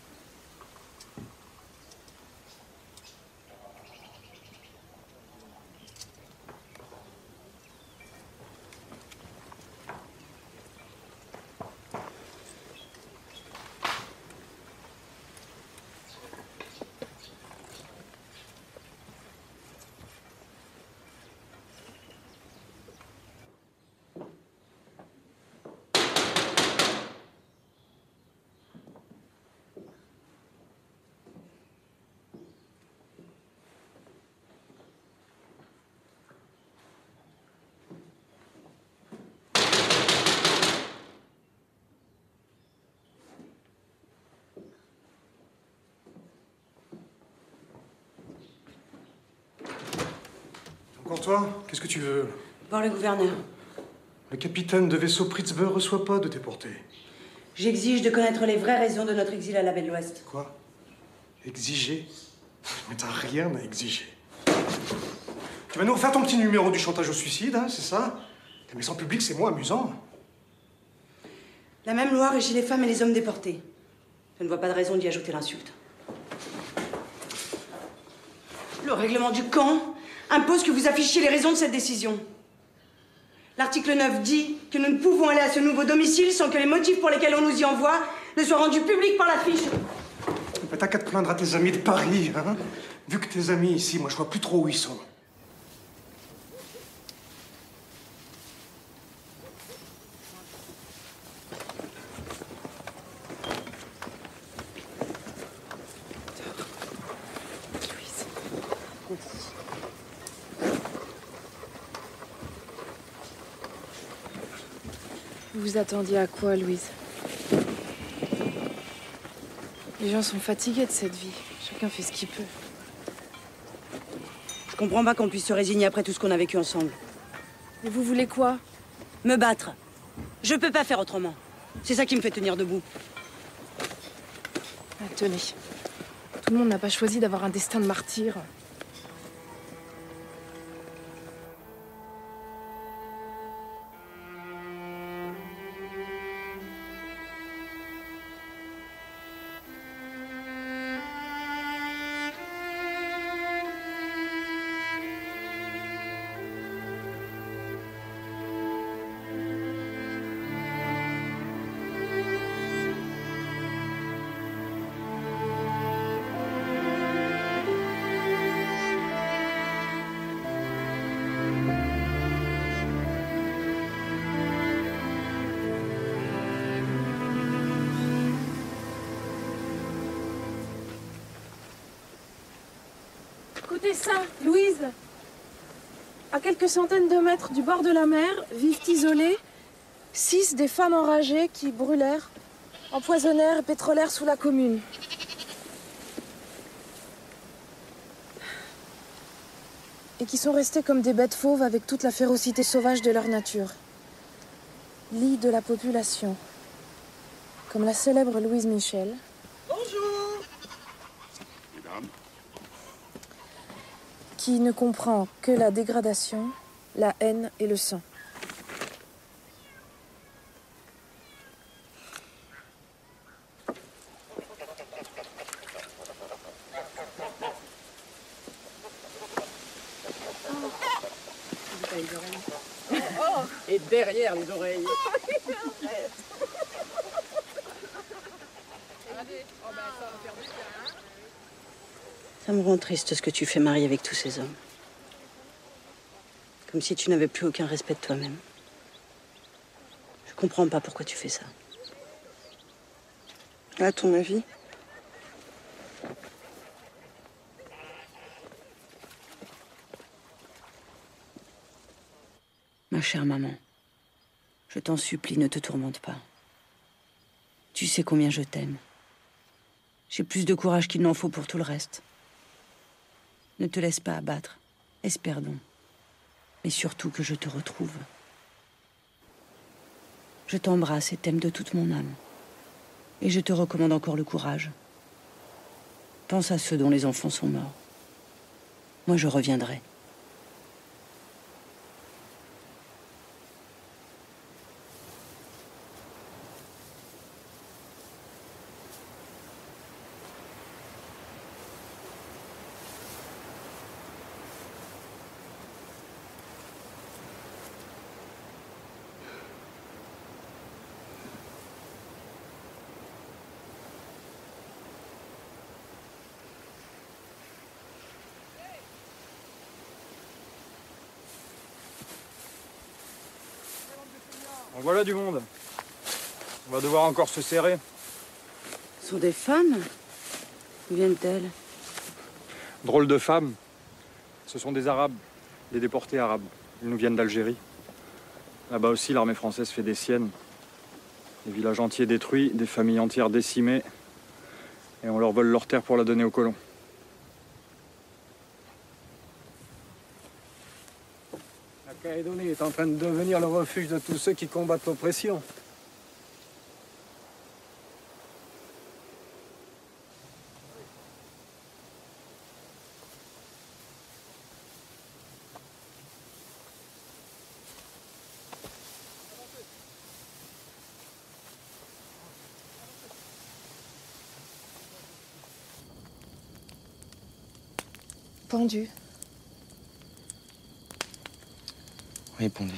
Encore toi? Qu'est-ce que tu veux? Voir le gouverneur. Le capitaine de vaisseau Pritzbuer ne reçoit pas de déportés. J'exige de connaître les vraies raisons de notre exil à la baie de l'Ouest. Quoi? Exiger? Mais t'as rien à exiger. Tu vas nous refaire ton petit numéro du chantage au suicide, hein, c'est ça? La maison publique, c'est moins amusant. La même loi régit les femmes et les hommes déportés. Je ne vois pas de raison d'y ajouter l'insulte. Le règlement du camp impose que vous affichiez les raisons de cette décision. L'article 9 dit que nous ne pouvons aller à ce nouveau domicile sans que les motifs pour lesquels on nous y envoie ne soient rendus publics par l'affiche. Mais t'as qu'à te plaindre à tes amis de Paris, hein? Vu que tes amis ici, moi je vois plus trop où ils sont. Vous attendiez à quoi, Louise? Les gens sont fatigués de cette vie. Chacun fait ce qu'il peut. Je comprends pas qu'on puisse se résigner après tout ce qu'on a vécu ensemble. Mais vous voulez quoi? Me battre. Je peux pas faire autrement. C'est ça qui me fait tenir debout. Ah, tenez. Tout le monde n'a pas choisi d'avoir un destin de martyr. Écoutez ça, Louise. À quelques centaines de mètres du bord de la mer, vivent isolées 6 des femmes enragées qui brûlèrent, empoisonnèrent et pétrolèrent sous la commune. Et qui sont restées comme des bêtes fauves avec toute la férocité sauvage de leur nature. Lit de la population. Comme la célèbre Louise Michel. Bonjour. Qui ne comprend que la dégradation, la haine et le sang. Et derrière les oreilles. Ça me rend triste ce que tu fais, Marie, avec tous ces hommes. Comme si tu n'avais plus aucun respect de toi-même. Je comprends pas pourquoi tu fais ça. À ton avis? Ma chère maman, je t'en supplie, ne te tourmente pas. Tu sais combien je t'aime. J'ai plus de courage qu'il n'en faut pour tout le reste. Ne te laisse pas abattre. Espère donc. Mais surtout que je te retrouve. Je t'embrasse et t'aime de toute mon âme. Et je te recommande encore le courage. Pense à ceux dont les enfants sont morts. Moi, je reviendrai. En voilà du monde. On va devoir encore se serrer. Ce sont des femmes? Où viennent-elles? Drôle de femmes. Ce sont des Arabes, des déportés arabes. Ils nous viennent d'Algérie. Là-bas aussi, l'armée française fait des siennes. Des villages entiers détruits, des familles entières décimées. Et on leur vole leur terre pour la donner aux colons. La Calédonie est en train de devenir le refuge de tous ceux qui combattent l'oppression. Pendu. Oui, pendu.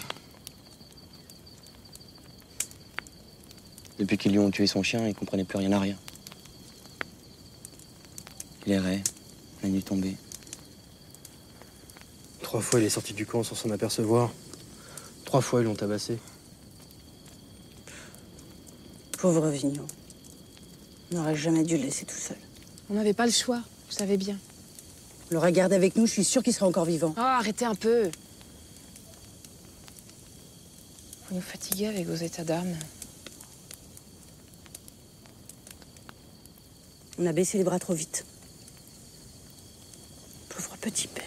Depuis qu'ils lui ont tué son chien, il comprenait plus rien à rien. Il errait, la nuit tombée. 3 fois, il est sorti du camp sans s'en apercevoir. 3 fois, ils l'ont tabassé. Pauvre Vignon. On n'aurait jamais dû le laisser tout seul. On n'avait pas le choix, vous savez bien. Le regarde avec nous, je suis sûre qu'il serait encore vivant. Oh, arrêtez un peu. Vous nous fatiguez avec vos états d'âme. On a baissé les bras trop vite. Pauvre petit père.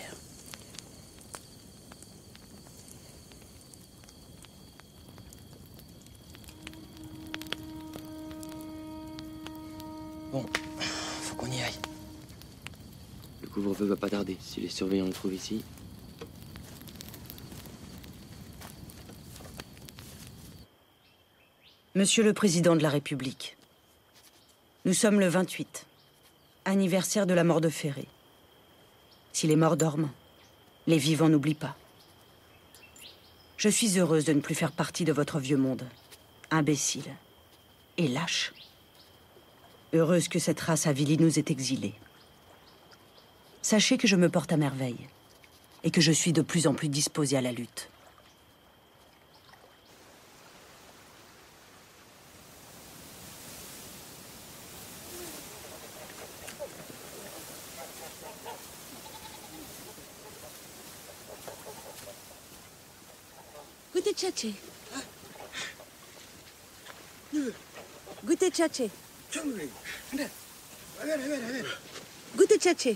Bon, faut qu'on y aille. Le couvre-feu va pas tarder. Si les surveillants le trouvent ici... Monsieur le Président de la République, nous sommes le 28, anniversaire de la mort de Ferré. Si les morts dorment, les vivants n'oublient pas. Je suis heureuse de ne plus faire partie de votre vieux monde, imbécile et lâche. Heureuse que cette race avilie nous ait exilés. Sachez que je me porte à merveille et que je suis de plus en plus disposée à la lutte. Goûtez tchatché. Goûtez tchatché. Goûtez tchatché.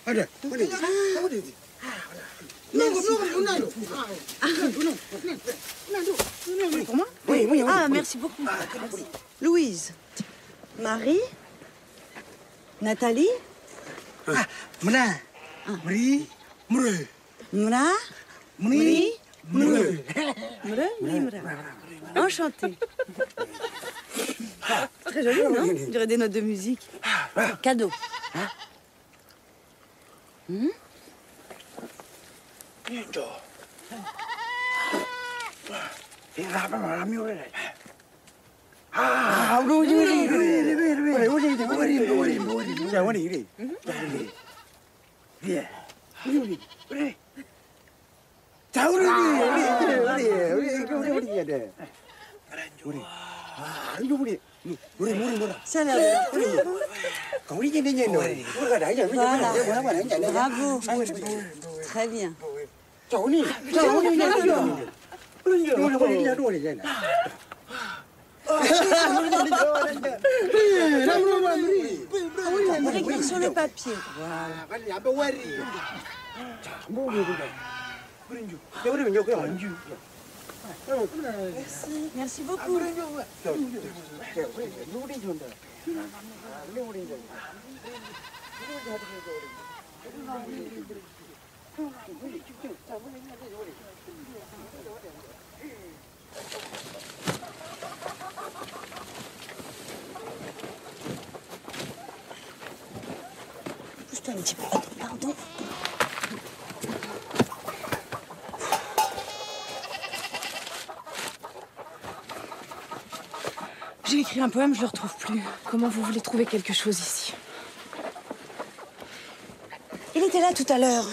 Pour moi? Oui, oui, oui. Ah, merci beaucoup. Louise. Marie. Nathalie. Mna. Mri. Mre. Mna. Mri. Mre. Enchantée. Très joli, non? On dirait des notes de musique. Cadeau. Ça a l'air voilà. Bravo. Très bien. On écrit sur le papier. Merci. Merci beaucoup. Juste un petit peu. Pardon. J'ai écrit un poème, je le retrouve plus. Comment vous voulez trouver quelque chose ici? Il était là tout à l'heure.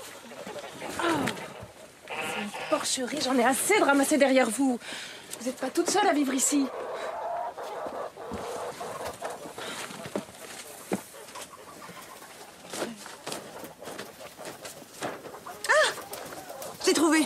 C'est une porcherie, j'en ai assez de ramasser derrière vous. Vous n'êtes pas toute seule à vivre ici. Je l'ai trouvé.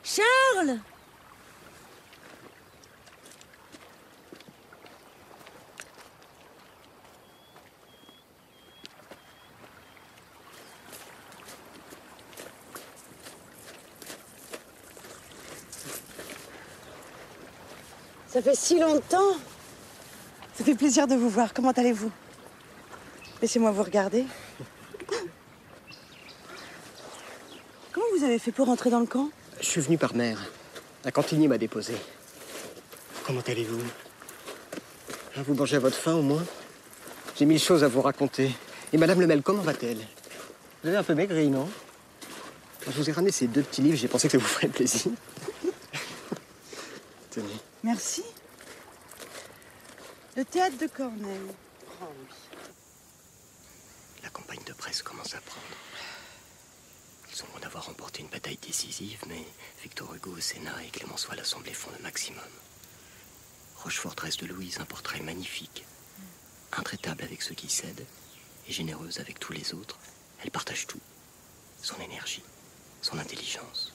Charles! Ça fait si longtemps. Ça fait plaisir de vous voir. Comment allez-vous? Laissez-moi vous regarder. Comment vous avez fait pour rentrer dans le camp? Je suis venu par mer. Un cantinier m'a déposé. Comment allez-vous? Vous mangez à votre faim, au moins? J'ai 1000 choses à vous raconter. Et Madame Lemel, comment va-t-elle? Vous avez un peu maigri, non? Je vous ai ramené ces 2 petits livres, j'ai pensé que ça vous ferait plaisir. Tenez. Merci. Le théâtre de Corneille. Oh oui. La campagne de presse commence à prendre. Ils ont beau d'avoir remporté une bataille décisive, mais Victor Hugo au Sénat et Clémenceau à l'Assemblée font le maximum. Rochefort dresse de Louise un portrait magnifique. Intraitable avec ceux qui cèdent et généreuse avec tous les autres, elle partage tout. Son énergie, son intelligence.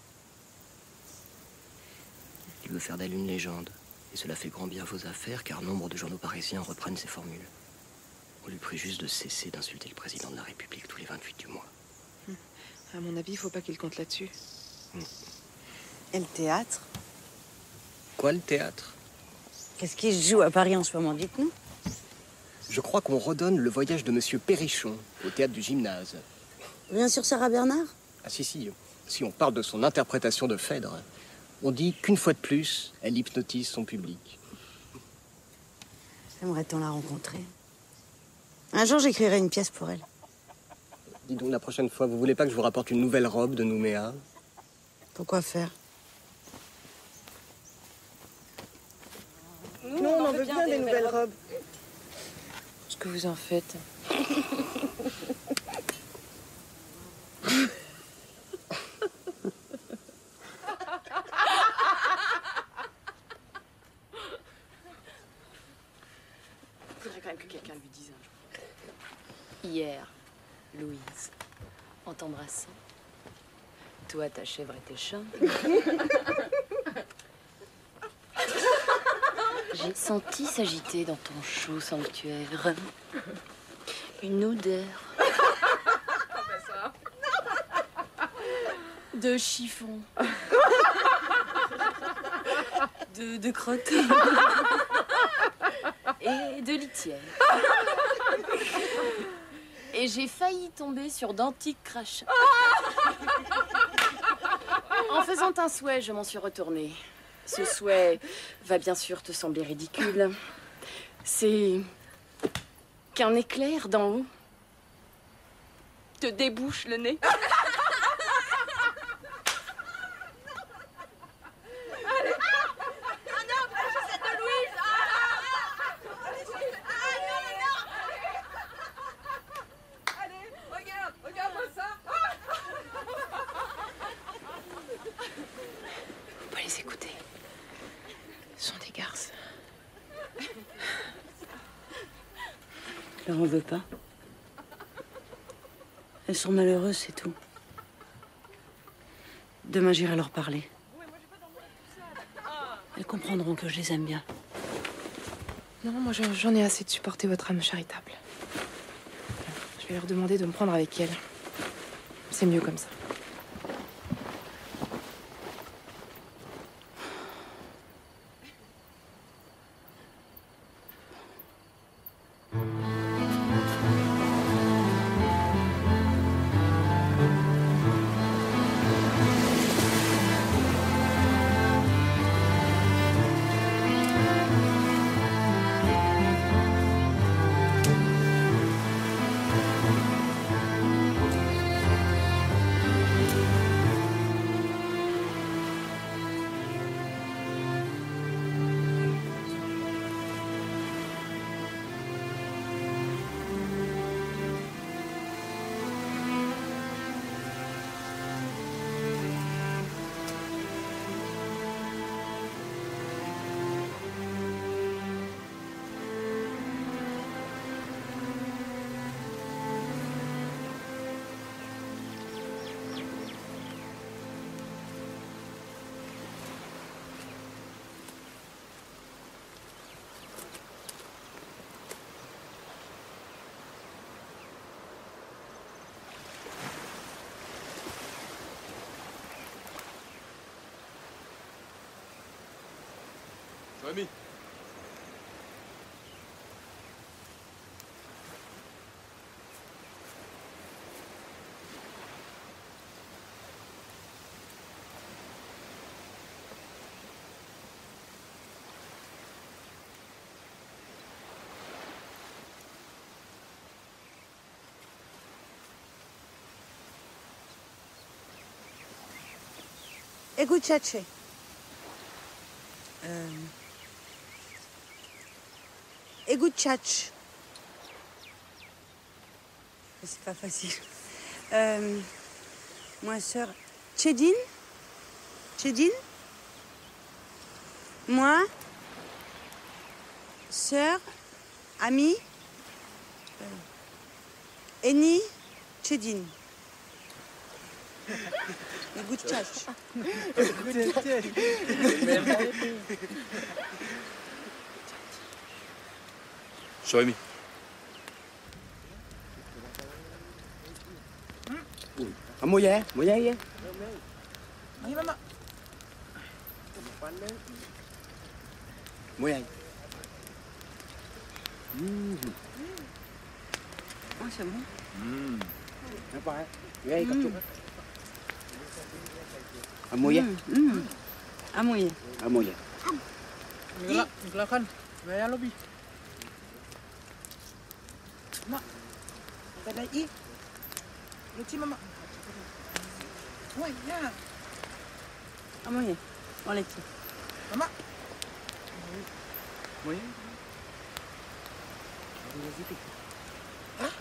Il veut faire d'elle une légende. Et cela fait grand bien vos affaires, car nombre de journaux parisiens reprennent ses formules. On lui prie juste de cesser d'insulter le président de la République tous les 28 du mois. À mon avis, il faut pas qu'il compte là-dessus. Et le théâtre? Quoi, le théâtre? Qu'est-ce qui se joue à Paris en ce moment, dites-nous? Je crois qu'on redonne le voyage de Monsieur Perrichon au théâtre du Gymnase. Bien sûr, Sarah Bernard? Ah si, si on parle de son interprétation de Phèdre, on dit qu'une fois de plus, elle hypnotise son public. J'aimerais-on la rencontrer. Un jour, j'écrirai une pièce pour elle. Dis donc, la prochaine fois, vous voulez pas que je vous rapporte une nouvelle robe de Nouméa? Pourquoi faire? Nous, on en veut bien des nouvelles robes. Ce que vous en faites. Faudrait quand même que quelqu'un lui dise un jour. Hier, Louise, en t'embrassant, toi, ta chèvre et tes chats, j'ai senti s'agiter dans ton chaud sanctuaire une odeur de chiffon, de crotte et de litière. Et j'ai failli tomber sur d'antiques crachats. En faisant un souhait, je m'en suis retournée. Ce souhait va bien sûr te sembler ridicule. C'est qu'un éclair d'en haut te débouche le nez. Je leur en veux pas. Elles sont malheureuses, c'est tout. Demain, j'irai leur parler. Elles comprendront que je les aime bien. Non, moi j'en ai assez de supporter votre âme charitable. Je vais leur demander de me prendre avec elle. C'est mieux comme ça. Rémi. Écoute, Tchatché. Écoute, Tchatch. C'est pas facile. Moi, sœur. Tchédine. Tchédine. Moi. Sœur. Amie. Eni. Tchédine. Écoute, Tchatch. Rémi. Moyen, moyen. Ayo, Mama. Moyen. Oh, c'est bon. Apa? Moyen kat tu. Moyen. Amoy. Moyen. Silakan. Bayar lebih. Mak. Tak lagi. Lucu, Mama. Woi, ya. Amoy. Oleh tu. Mama. Moyen. Hah?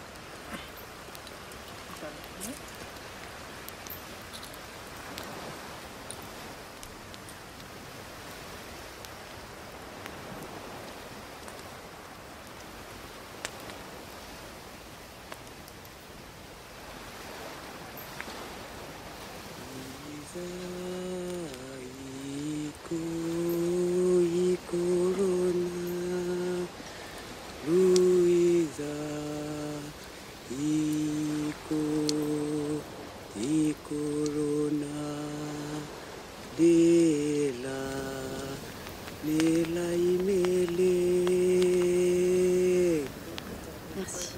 Merci.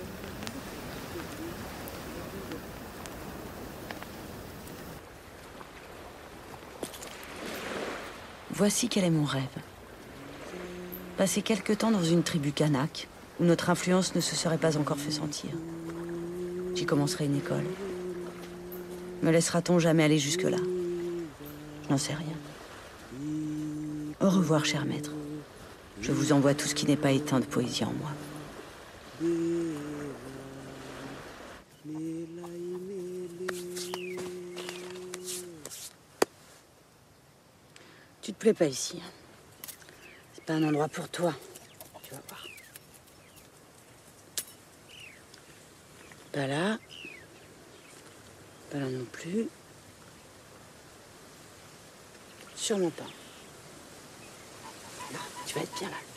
Voici quel est mon rêve. Passer quelque temps dans une tribu kanak, où notre influence ne se serait pas encore fait sentir. J'y commencerai une école. Me laissera-t-on jamais aller jusque-là? Je n'en sais rien. Au revoir, cher maître. Je vous envoie tout ce qui n'est pas éteint de poésie en moi. Tu te plais pas ici. C'est pas un endroit pour toi. Tu vas voir. Pas là. Pas là non plus. Sûrement pas. Là, tu vas être bien là.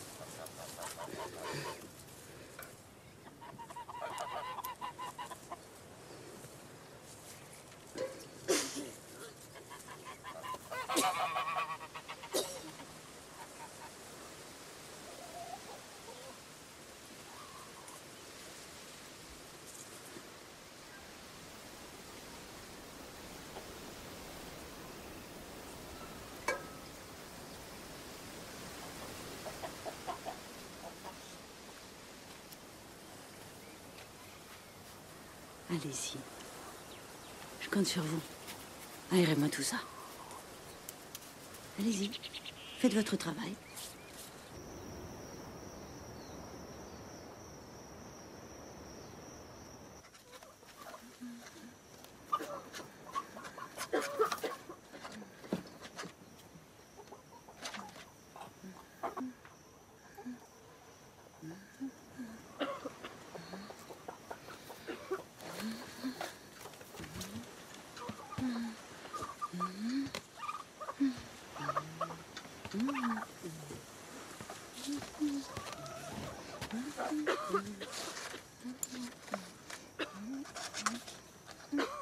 Allez-y. Je compte sur vous. Aérez-moi tout ça. Allez-y. Faites votre travail.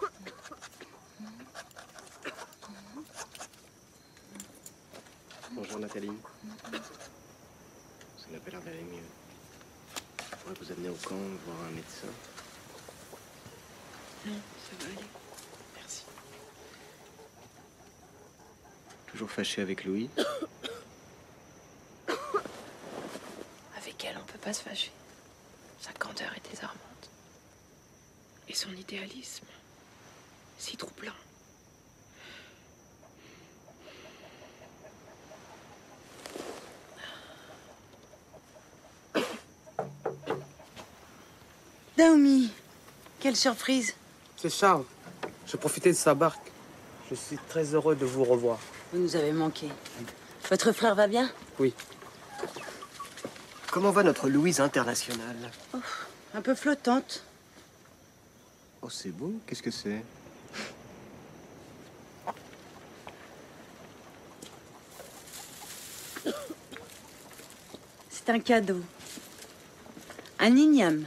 Bonjour. Bonjour Nathalie. Ça n'a pas l'air d'aller mieux. Je pourrais vous amener au camp, voir un médecin. Non, ça va aller. Merci. Toujours fâché avec Louis? Avec elle, on peut pas se fâcher. Sa candeur est désarmante. Et son idéalisme, si troublant. Naomi, quelle surprise. C'est Charles. Je profitais de sa barque. Je suis très heureux de vous revoir. Vous nous avez manqué. Votre frère va bien? Oui. Comment va notre Louise internationale? Oh, un peu flottante. Oh, c'est beau. Qu'est-ce que c'est? C'est un cadeau. Un igname.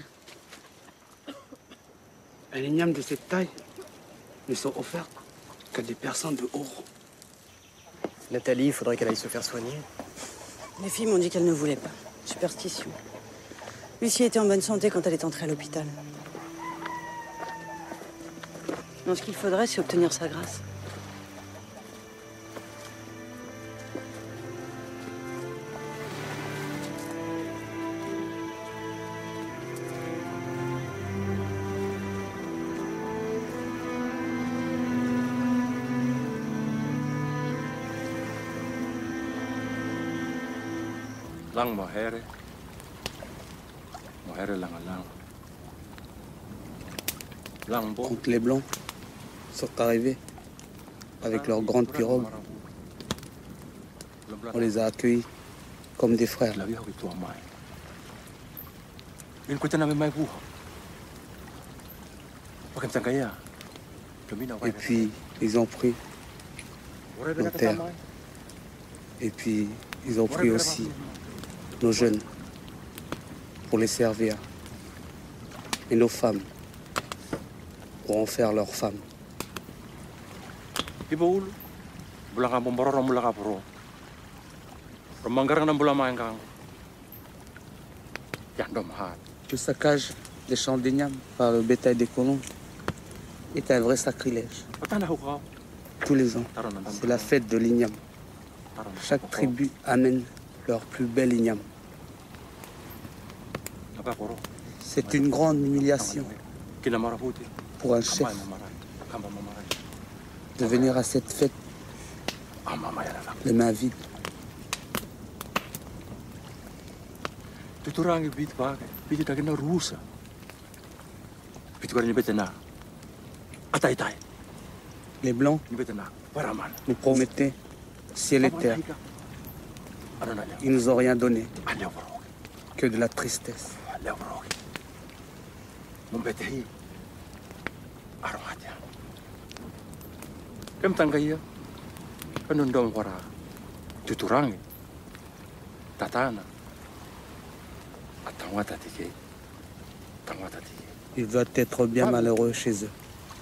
Un igname de cette taille ne sont offerts qu'à des personnes de haut rang. Nathalie, il faudrait qu'elle aille se faire soigner. Les filles m'ont dit qu'elle ne voulait pas. Superstition. Lucie était en bonne santé quand elle est entrée à l'hôpital. Non, ce qu'il faudrait, c'est obtenir sa grâce. Lang mohere lang lang. Lang bo. Quand les Blancs sont arrivés avec leurs grandes pirogues, on les a accueillis comme des frères. Et puis, ils ont pris nos terres. Et puis, ils ont pris aussi nos jeunes pour les servir. Et nos femmes pour en faire leurs femmes. Le saccage des champs d'igname par le bétail des colons est un vrai sacrilège. Tous les ans, c'est la fête de l'igname. Chaque tribu amène leur plus bel igname. C'est une grande humiliation pour un chef de venir à cette fête les mains vides. Les Blancs nous promettaient ciel et terre. Ils nous ont rien donné que de la tristesse. Ils doivent être bien malheureux chez eux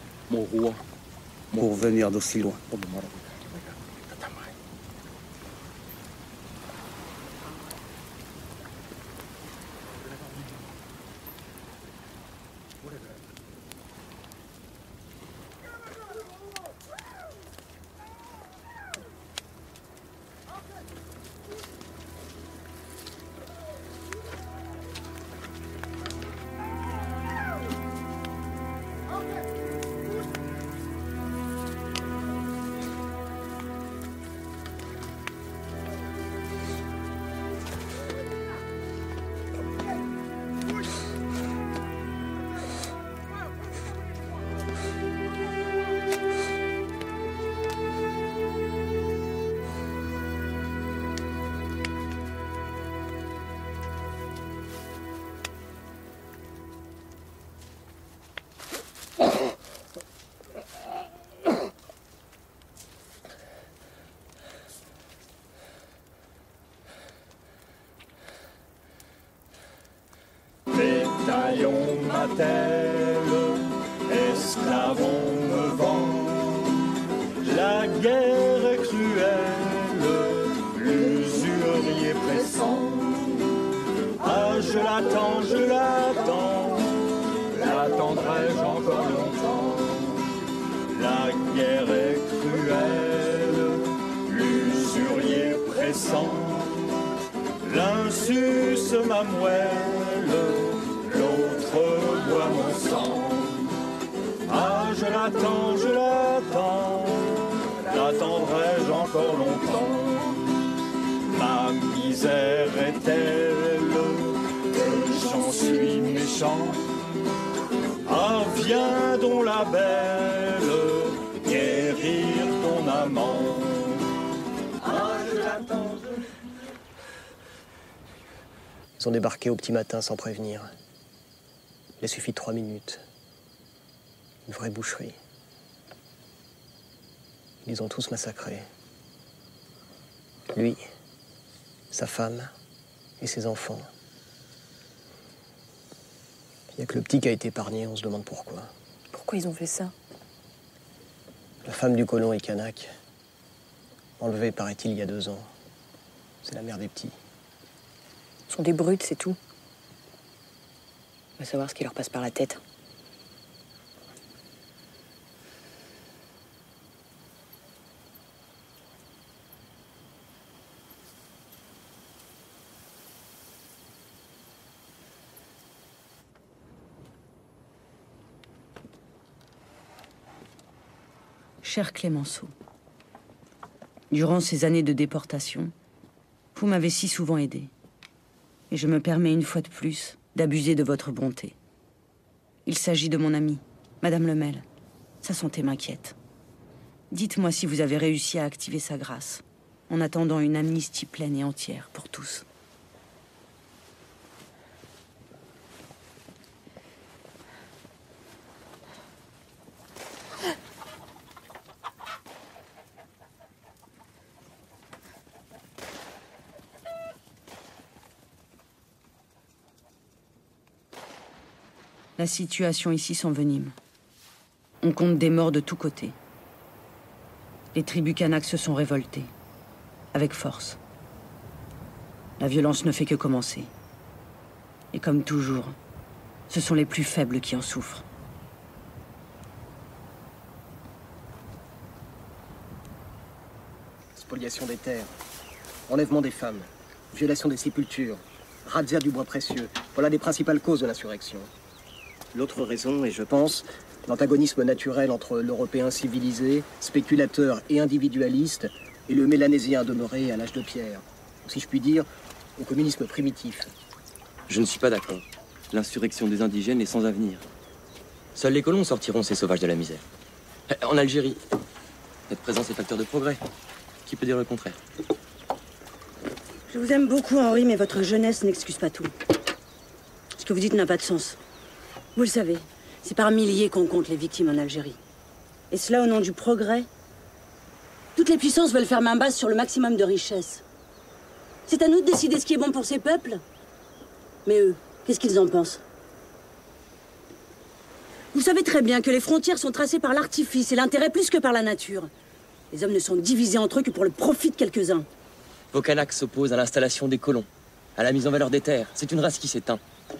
pour venir d'aussi loin. Bétaillon m'attelle, esclavon me vend, la guerre est cruelle, manière est cruelle, l'usurier pressant, l'un suce ma moelle, l'autre boit mon sang. Ah, je l'attends, l'attendrai-je encore longtemps? Ma misère est telle que j'en suis méchant. Ah, viens donc la belle, guérir ton amant. Ah, je l'attends. Ils ont débarqué au petit matin sans prévenir. Il a suffi de 3 minutes. Une vraie boucherie. Ils les ont tous massacrés. Lui, sa femme et ses enfants. Il n'y a que le petit qui a été épargné, on se demande pourquoi. Pourquoi ils ont fait ça? La femme du colon est kanak. Enlevée, paraît-il, il y a 2 ans. C'est la mère des petits. Ils sont des brutes, c'est tout. On va savoir ce qui leur passe par la tête. Cher Clémenceau, durant ces années de déportation, vous m'avez si souvent aidé. Et je me permets une fois de plus d'abuser de votre bonté. Il s'agit de mon amie, Madame Lemel. Sa santé m'inquiète. Dites-moi si vous avez réussi à activer sa grâce, en attendant une amnistie pleine et entière pour tous. La situation ici s'envenime. On compte des morts de tous côtés. Les tribus kanaks se sont révoltées, avec force. La violence ne fait que commencer. Et comme toujours, ce sont les plus faibles qui en souffrent. Spoliation des terres, enlèvement des femmes, violation des sépultures, razzia du bois précieux. Voilà les principales causes de l'insurrection. L'autre raison est, je pense, l'antagonisme naturel entre l'Européen civilisé, spéculateur et individualiste, et le Mélanésien demeuré à l'âge de pierre. Ou si je puis dire, au communisme primitif. Je ne suis pas d'accord. L'insurrection des indigènes est sans avenir. Seuls les colons sortiront ces sauvages de la misère. En Algérie, notre présence est facteur de progrès. Qui peut dire le contraire? Je vous aime beaucoup, Henri, mais votre jeunesse n'excuse pas tout. Ce que vous dites n'a pas de sens. Vous le savez, c'est par milliers qu'on compte les victimes en Algérie. Et cela au nom du progrès. Toutes les puissances veulent faire main basse sur le maximum de richesses. C'est à nous de décider ce qui est bon pour ces peuples. Mais eux, qu'est-ce qu'ils en pensent? Vous savez très bien que les frontières sont tracées par l'artifice et l'intérêt plus que par la nature. Les hommes ne sont divisés entre eux que pour le profit de quelques-uns. Vos Kanaks s'opposent à l'installation des colons, à la mise en valeur des terres. C'est une race qui s'éteint.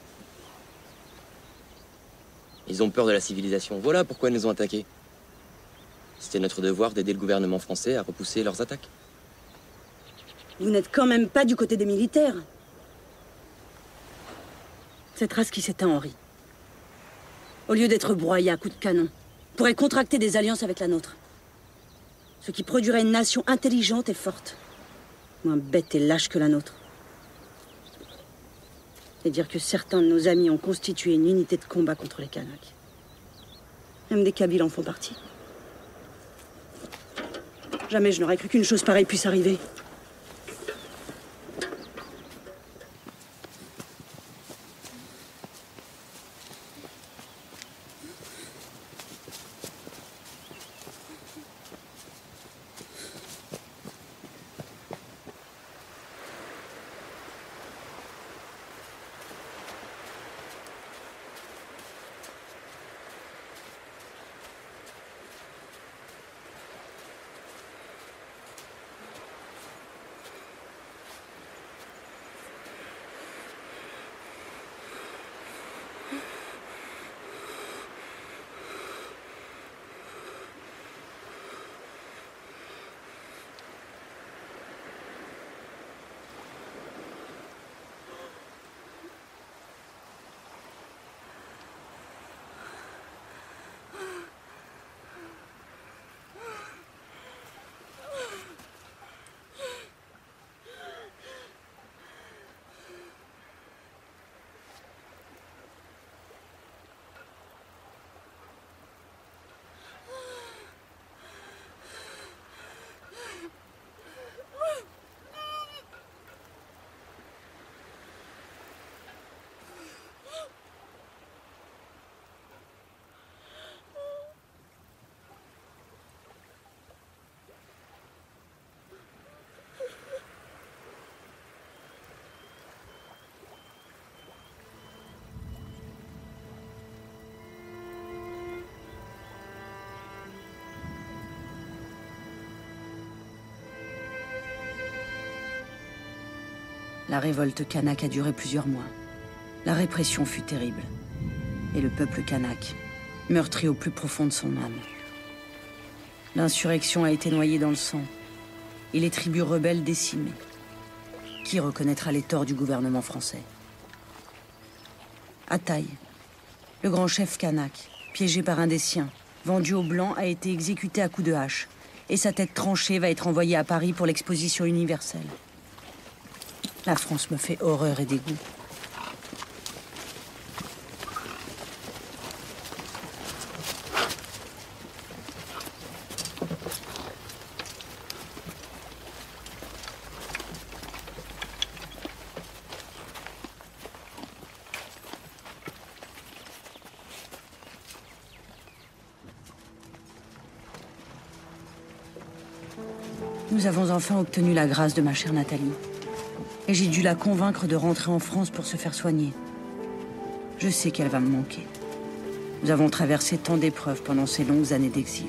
Ils ont peur de la civilisation. Voilà pourquoi ils nous ont attaqués. C'était notre devoir d'aider le gouvernement français à repousser leurs attaques. Vous n'êtes quand même pas du côté des militaires. Cette race qui s'éteint, Henri, au lieu d'être broyée à coups de canon, pourrait contracter des alliances avec la nôtre. Ce qui produirait une nation intelligente et forte, moins bête et lâche que la nôtre. Et dire que certains de nos amis ont constitué une unité de combat contre les Kanaks. Même des Kabyles en font partie. Jamais je n'aurais cru qu'une chose pareille puisse arriver. La révolte kanak a duré plusieurs mois. La répression fut terrible. Et le peuple kanak, meurtri au plus profond de son âme. L'insurrection a été noyée dans le sang. Et les tribus rebelles décimées. Qui reconnaîtra les torts du gouvernement français? Ataï, le grand chef kanak, piégé par un des siens, vendu aux Blancs, a été exécuté à coups de hache. Et sa tête tranchée va être envoyée à Paris pour l'exposition universelle. La France me fait horreur et dégoût. Nous avons enfin obtenu la grâce de ma chère Nathalie. Et j'ai dû la convaincre de rentrer en France pour se faire soigner. Je sais qu'elle va me manquer. Nous avons traversé tant d'épreuves pendant ces longues années d'exil.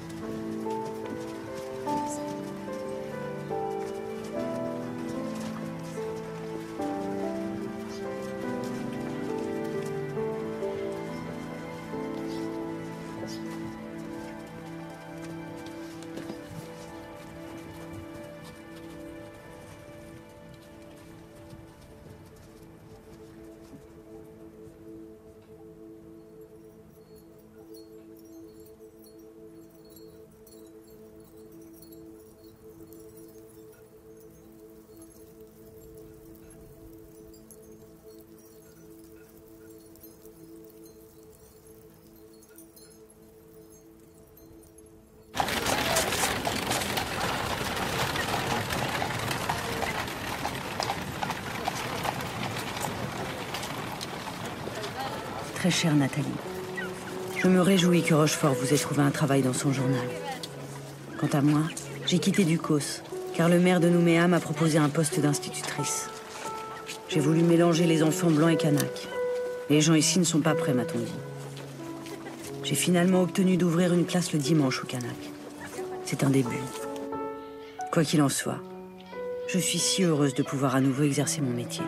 Très chère Nathalie, je me réjouis que Rochefort vous ait trouvé un travail dans son journal. Quant à moi, j'ai quitté Ducos, car le maire de Nouméa m'a proposé un poste d'institutrice. J'ai voulu mélanger les enfants blancs et kanak. Les gens ici ne sont pas prêts, m'a-t-on dit. J'ai finalement obtenu d'ouvrir une classe le dimanche au kanak. C'est un début. Quoi qu'il en soit, je suis si heureuse de pouvoir à nouveau exercer mon métier.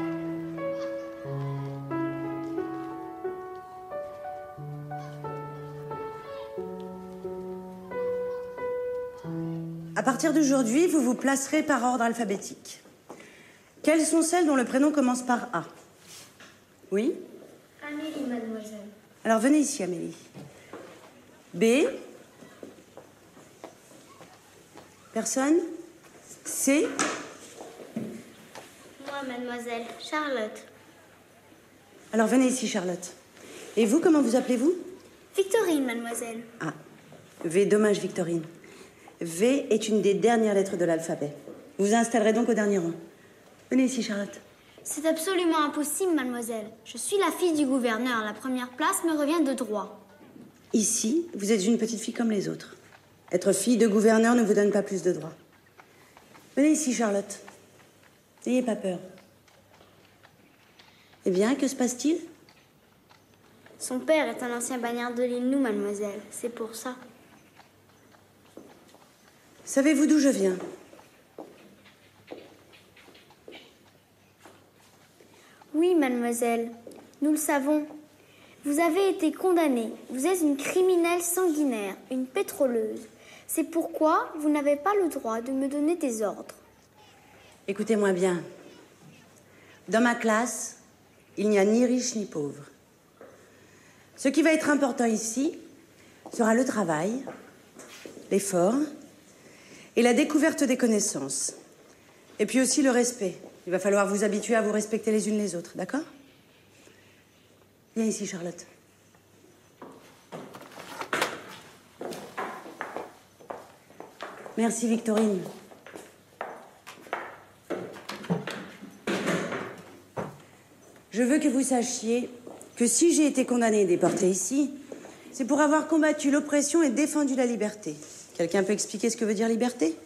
À partir d'aujourd'hui, vous vous placerez par ordre alphabétique. Quelles sont celles dont le prénom commence par A? Oui? Amélie, mademoiselle. Alors venez ici, Amélie. B? Personne? C? Moi, mademoiselle. Charlotte. Alors venez ici, Charlotte. Et vous, comment vous appelez-vous? Victorine, mademoiselle. Ah. V, dommage, Victorine. V est une des dernières lettres de l'alphabet. Vous vous installerez donc au dernier rang. Venez ici, Charlotte. C'est absolument impossible, mademoiselle. Je suis la fille du gouverneur. La première place me revient de droit. Ici, vous êtes une petite fille comme les autres. Être fille de gouverneur ne vous donne pas plus de droits. Venez ici, Charlotte. N'ayez pas peur. Eh bien, que se passe-t-il? Son père est un ancien bagnard de l'île Nou, mademoiselle. C'est pour ça. Savez-vous d'où je viens? Oui, mademoiselle. Nous le savons. Vous avez été condamnée. Vous êtes une criminelle sanguinaire, une pétroleuse. C'est pourquoi vous n'avez pas le droit de me donner des ordres. Écoutez-moi bien. Dans ma classe, il n'y a ni riche ni pauvre. Ce qui va être important ici sera le travail, l'effort et la découverte des connaissances. Et puis aussi le respect. Il va falloir vous habituer à vous respecter les unes les autres, d'accord? Viens ici, Charlotte. Merci, Victorine. Je veux que vous sachiez que si j'ai été condamnée et déportée ici, c'est pour avoir combattu l'oppression et défendu la liberté. Quelqu'un peut expliquer ce que veut dire liberté?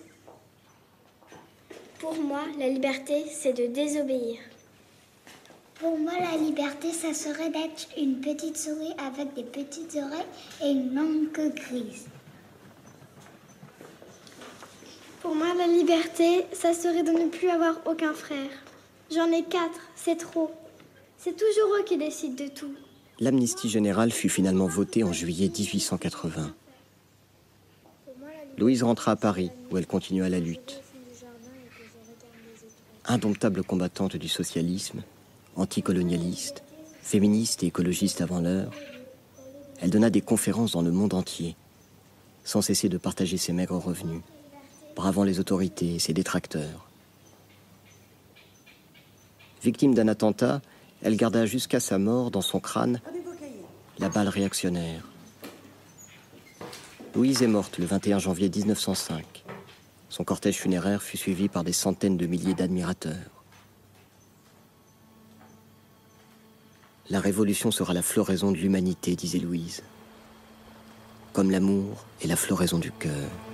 Pour moi, la liberté, c'est de désobéir. Pour moi, la liberté, ça serait d'être une petite souris avec des petites oreilles et une longue queue grise. Pour moi, la liberté, ça serait de ne plus avoir aucun frère. J'en ai 4, c'est trop. C'est toujours eux qui décident de tout. L'amnistie générale fut finalement votée en juillet 1880. Louise rentra à Paris, où elle continua la lutte. Indomptable combattante du socialisme, anticolonialiste, féministe et écologiste avant l'heure, elle donna des conférences dans le monde entier, sans cesser de partager ses maigres revenus, bravant les autorités et ses détracteurs. Victime d'un attentat, elle garda jusqu'à sa mort dans son crâne la balle réactionnaire. Louise est morte le 21 janvier 1905. Son cortège funéraire fut suivi par des centaines de milliers d'admirateurs. La révolution sera la floraison de l'humanité, disait Louise. Comme l'amour est la floraison du cœur.